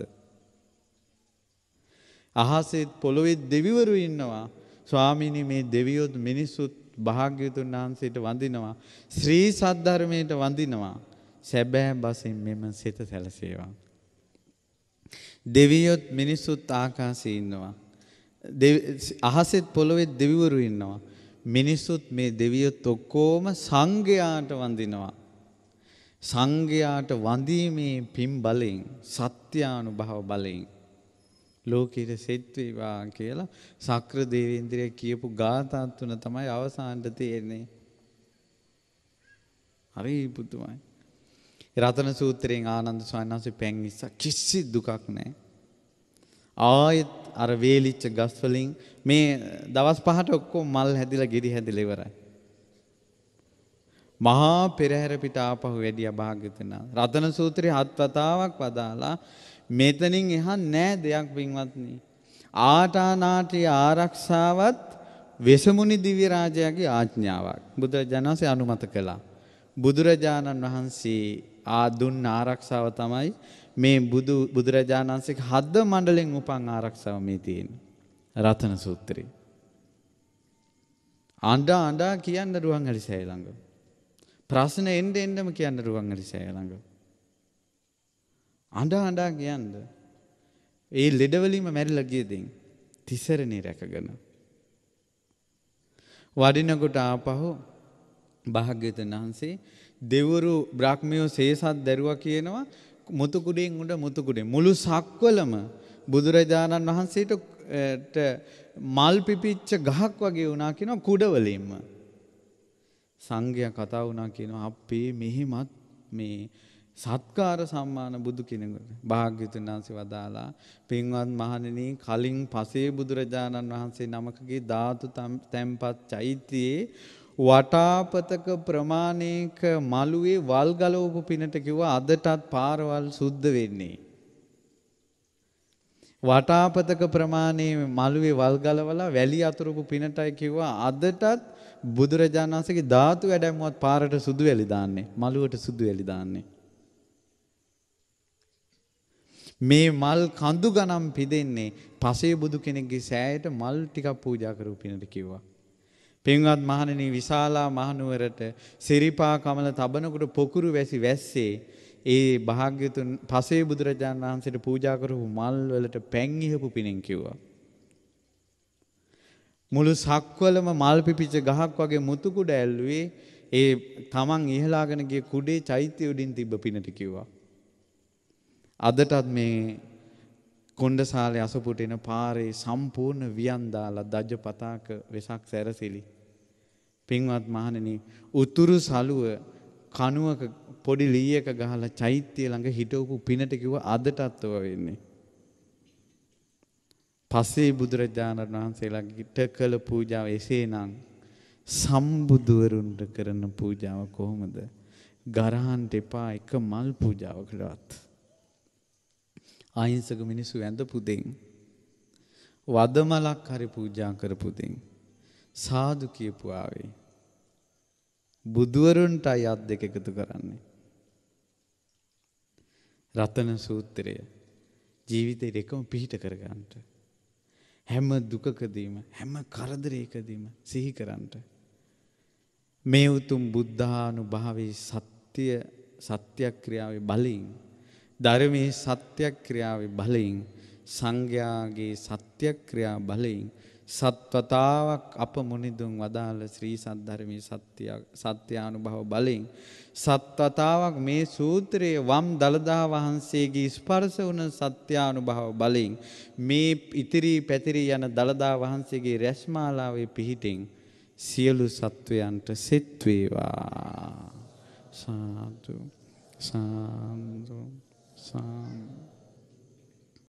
අහසෙත් පොළොවේ දෙවිවරු ඉන්නවා. ස්වාමීනි මේ දෙවියොත් මිනිස්සුත් භාග්‍යවතුන් වහන්සේට වඳිනවා. ශ්‍රී සද්ධර්මයට වඳිනවා. සැබෑ බසින් මෙම සිත සැලසේවා. දෙවියොත් මිනිස්සුත් ආකාශයේ ඉන්නවා. අහසෙත් පොළොවේ දෙවිවරු ඉන්නවා. මිනිස්සුත් මේ දෙවියොත් ඔක්කොම සංඝයාට වඳිනවා. සංඝයාට වඳීමේ පින් බලෙන් සත්‍යානුභව බලෙන් ලෝකෙට සෙත් වේවා කියලා සක්‍ර දේවේන්ද්‍රය කියපු ගාථා තුන තමයි අවසානට තියෙන්නේ. හරි පුදුමයි. රතන සූත්‍රයෙන් ආනන්ද ස්වාමීන් වහන්සේ පැන් ඉස්සා කිසි දුකක් නැහැ. ආයෙත් අර වේලිච්ච ගස් වලින් මේ දවස් පහට ඔක්කොම මල් හැදිලා ගෙඩි හැදිලා ඉවරයි. මහා පෙරහැර පිට ආපහු වැඩියා භාග්‍යවතුන් වහන්සේ. රතන සූත්‍රයේ හත් වතාවක් වදාලා මෙතනින් එහා නෑ දෙයක් පින්වත්නි. ආටානාටි ආරක්ෂාවත් වෙසමුනි දිව්‍ය රාජයාගේ ආඥාවක්. බුදුරජාණන් වහන්සේ අනුමත කළා. බුදුරජාණන් වහන්සේ ආ දුන්න ආරක්ෂාව තමයි මේ බුදු බුදුරජාණන් වහන්සේගේ හද මණ්ඩලෙන් උපන් ආරක්ෂාව මේ තියෙන්නේ. රතන සූත්‍රය. අඬා අඬා කියන්න රුවන්වැලි සෑය ළඟ. ප්‍රශ්න එන්න එන්නම කියන්න රුවන්වැලි සෑය ළඟ. අඬා අඬා කියන්න. ඒ ලෙඩවලින්ම මැරිලා ගිය දෙයින් තිසරණේ රැකගෙන. වඩිනකොට ආපහු භාග්‍යවතුන් වහන්සේ දෙවරු බ්‍රහ්මියෝ සේසත් දරුවා කියනවා මුතු කුඩෙන් උඩ මුතු කුඩෙන් මුළු සක්වලම බුදුරජාණන් වහන්සේට මල් පිපිච්ච ගහක් වගේ වුණා කියනවා කුඩ වලින්ම. සංඝයා කතා වුණා කියනවා අපේ මෙහිමත් මේ සත්කාර සම්මාන බුදු කෙනෙකුට. භාග්‍යවතුන් වහන්සේ වදාලා පින්වත් මහණෙනි කලින් පසේ බුදුරජාණන් වහන්සේ නමකගේ ධාතු තැන්පත් චෛත්‍යයේ වටාපතක ප්‍රමාණයක මළුවේ වල් ගලවපු පිනට කිව්වා අදටත් පාරවල් සුද්ධ වෙන්නේ. වටාපතක ප්‍රමාණයේ මළුවේ වල් ගලවලා වැලි අතුරුපු පිනටයි කිව්වා අදටත් බුදුරජාණන් වහන්සේගේ ධාතු වැඩමුවත් පාරට සුදු වැලි දාන්නේ. මළුවට සුදු වැලි දාන්නේ. මේ මල් කඳු ගණන් පිදෙන්නේ පසේ බුදු කෙනෙක්ගේ සෑයට මල් ටිකක් පූජා කරපු පිනට කිව්වා. පින්වත් මහණෙනි විශාලා මහනුවරට සිරිපා කමල තබනකොට පොකුරු වැසි වැස්සේ ඒ භාග්‍යතුන් පසේ බුදුරජාණන් වහන්සේට පූජා කරපු මල් වලට පැන් ඉහපු පිනෙන් කිව්වා. මුළු සක්වලම මල් පිපිච්ච ගහක් වගේ මුතු කුඩ ඇල්ලුවේ ඒ තමන් ඉහලාගෙන ගිය කුඩේ චෛත්‍ය උඩින් තිබ්බ පිනට කිව්වා. අදටත් මේ කොණ්ඩසාලේ අසපුට එන පාරේ සම්පූර්ණ වියන් දාලා දජ පතාක වෙසක් සැරසිලි. පින්වත් මහණෙනි උතුරු සළුව කණුවක පොඩි ලීයක ගහලා චෛත්‍ය ළඟ හිටවපු පිනට කිව්වා අදටත් ඔය වෙන්නේ. පස්සේ බුදුරජාණන් වහන්සේලාට කළ පූජාව එසේනම් සම්බුදුවරුන්ට කරන පූජාව කොහොමද? ගරහන්න එපා එක මල් පූජාවකටවත්. අහිංසක මිනිස්සු වැඳපු දෙයින් වදමලක් හරි පූජා කරපු දෙයින් සාදු කියපු ආවේ. බුදුවරුන්ටයි අත් දෙක එකතු කරන්නේ. රතන සූත්‍රය ජීවිතේ එකම පිහිට කරගන්නට. හැම දුකකදීම හැම කරදරයකදීම සිහි කරන්නට. මේ උතුම් බුද්ධානුභාවී සත්‍ය සත්‍යක්‍රියාවේ බලයෙන් ධර්මයේ සත්‍යක්‍රියාවේ බලයෙන් සංඝයාගේ සත්‍යක්‍රියා බලයෙන් සත්වතාවක් අප මුනිදුන් වදාළ ශ්‍රී සද්ධර්මයේ සත්‍ය සත්‍යානුභව බලයෙන් සත්වතාවක් මේ සූත්‍රයේ වම් දළදා වහන්සේගේ ස්පර්ශ වුණ සත්‍යානුභව බලයෙන් මේ ඉතිරි පැතිරි යන දළදා වහන්සේගේ රැස්මාලාවේ පිහිටින් සියලු සත්වයන්ට සෙත් වේවා. සාදු සාදු සාදු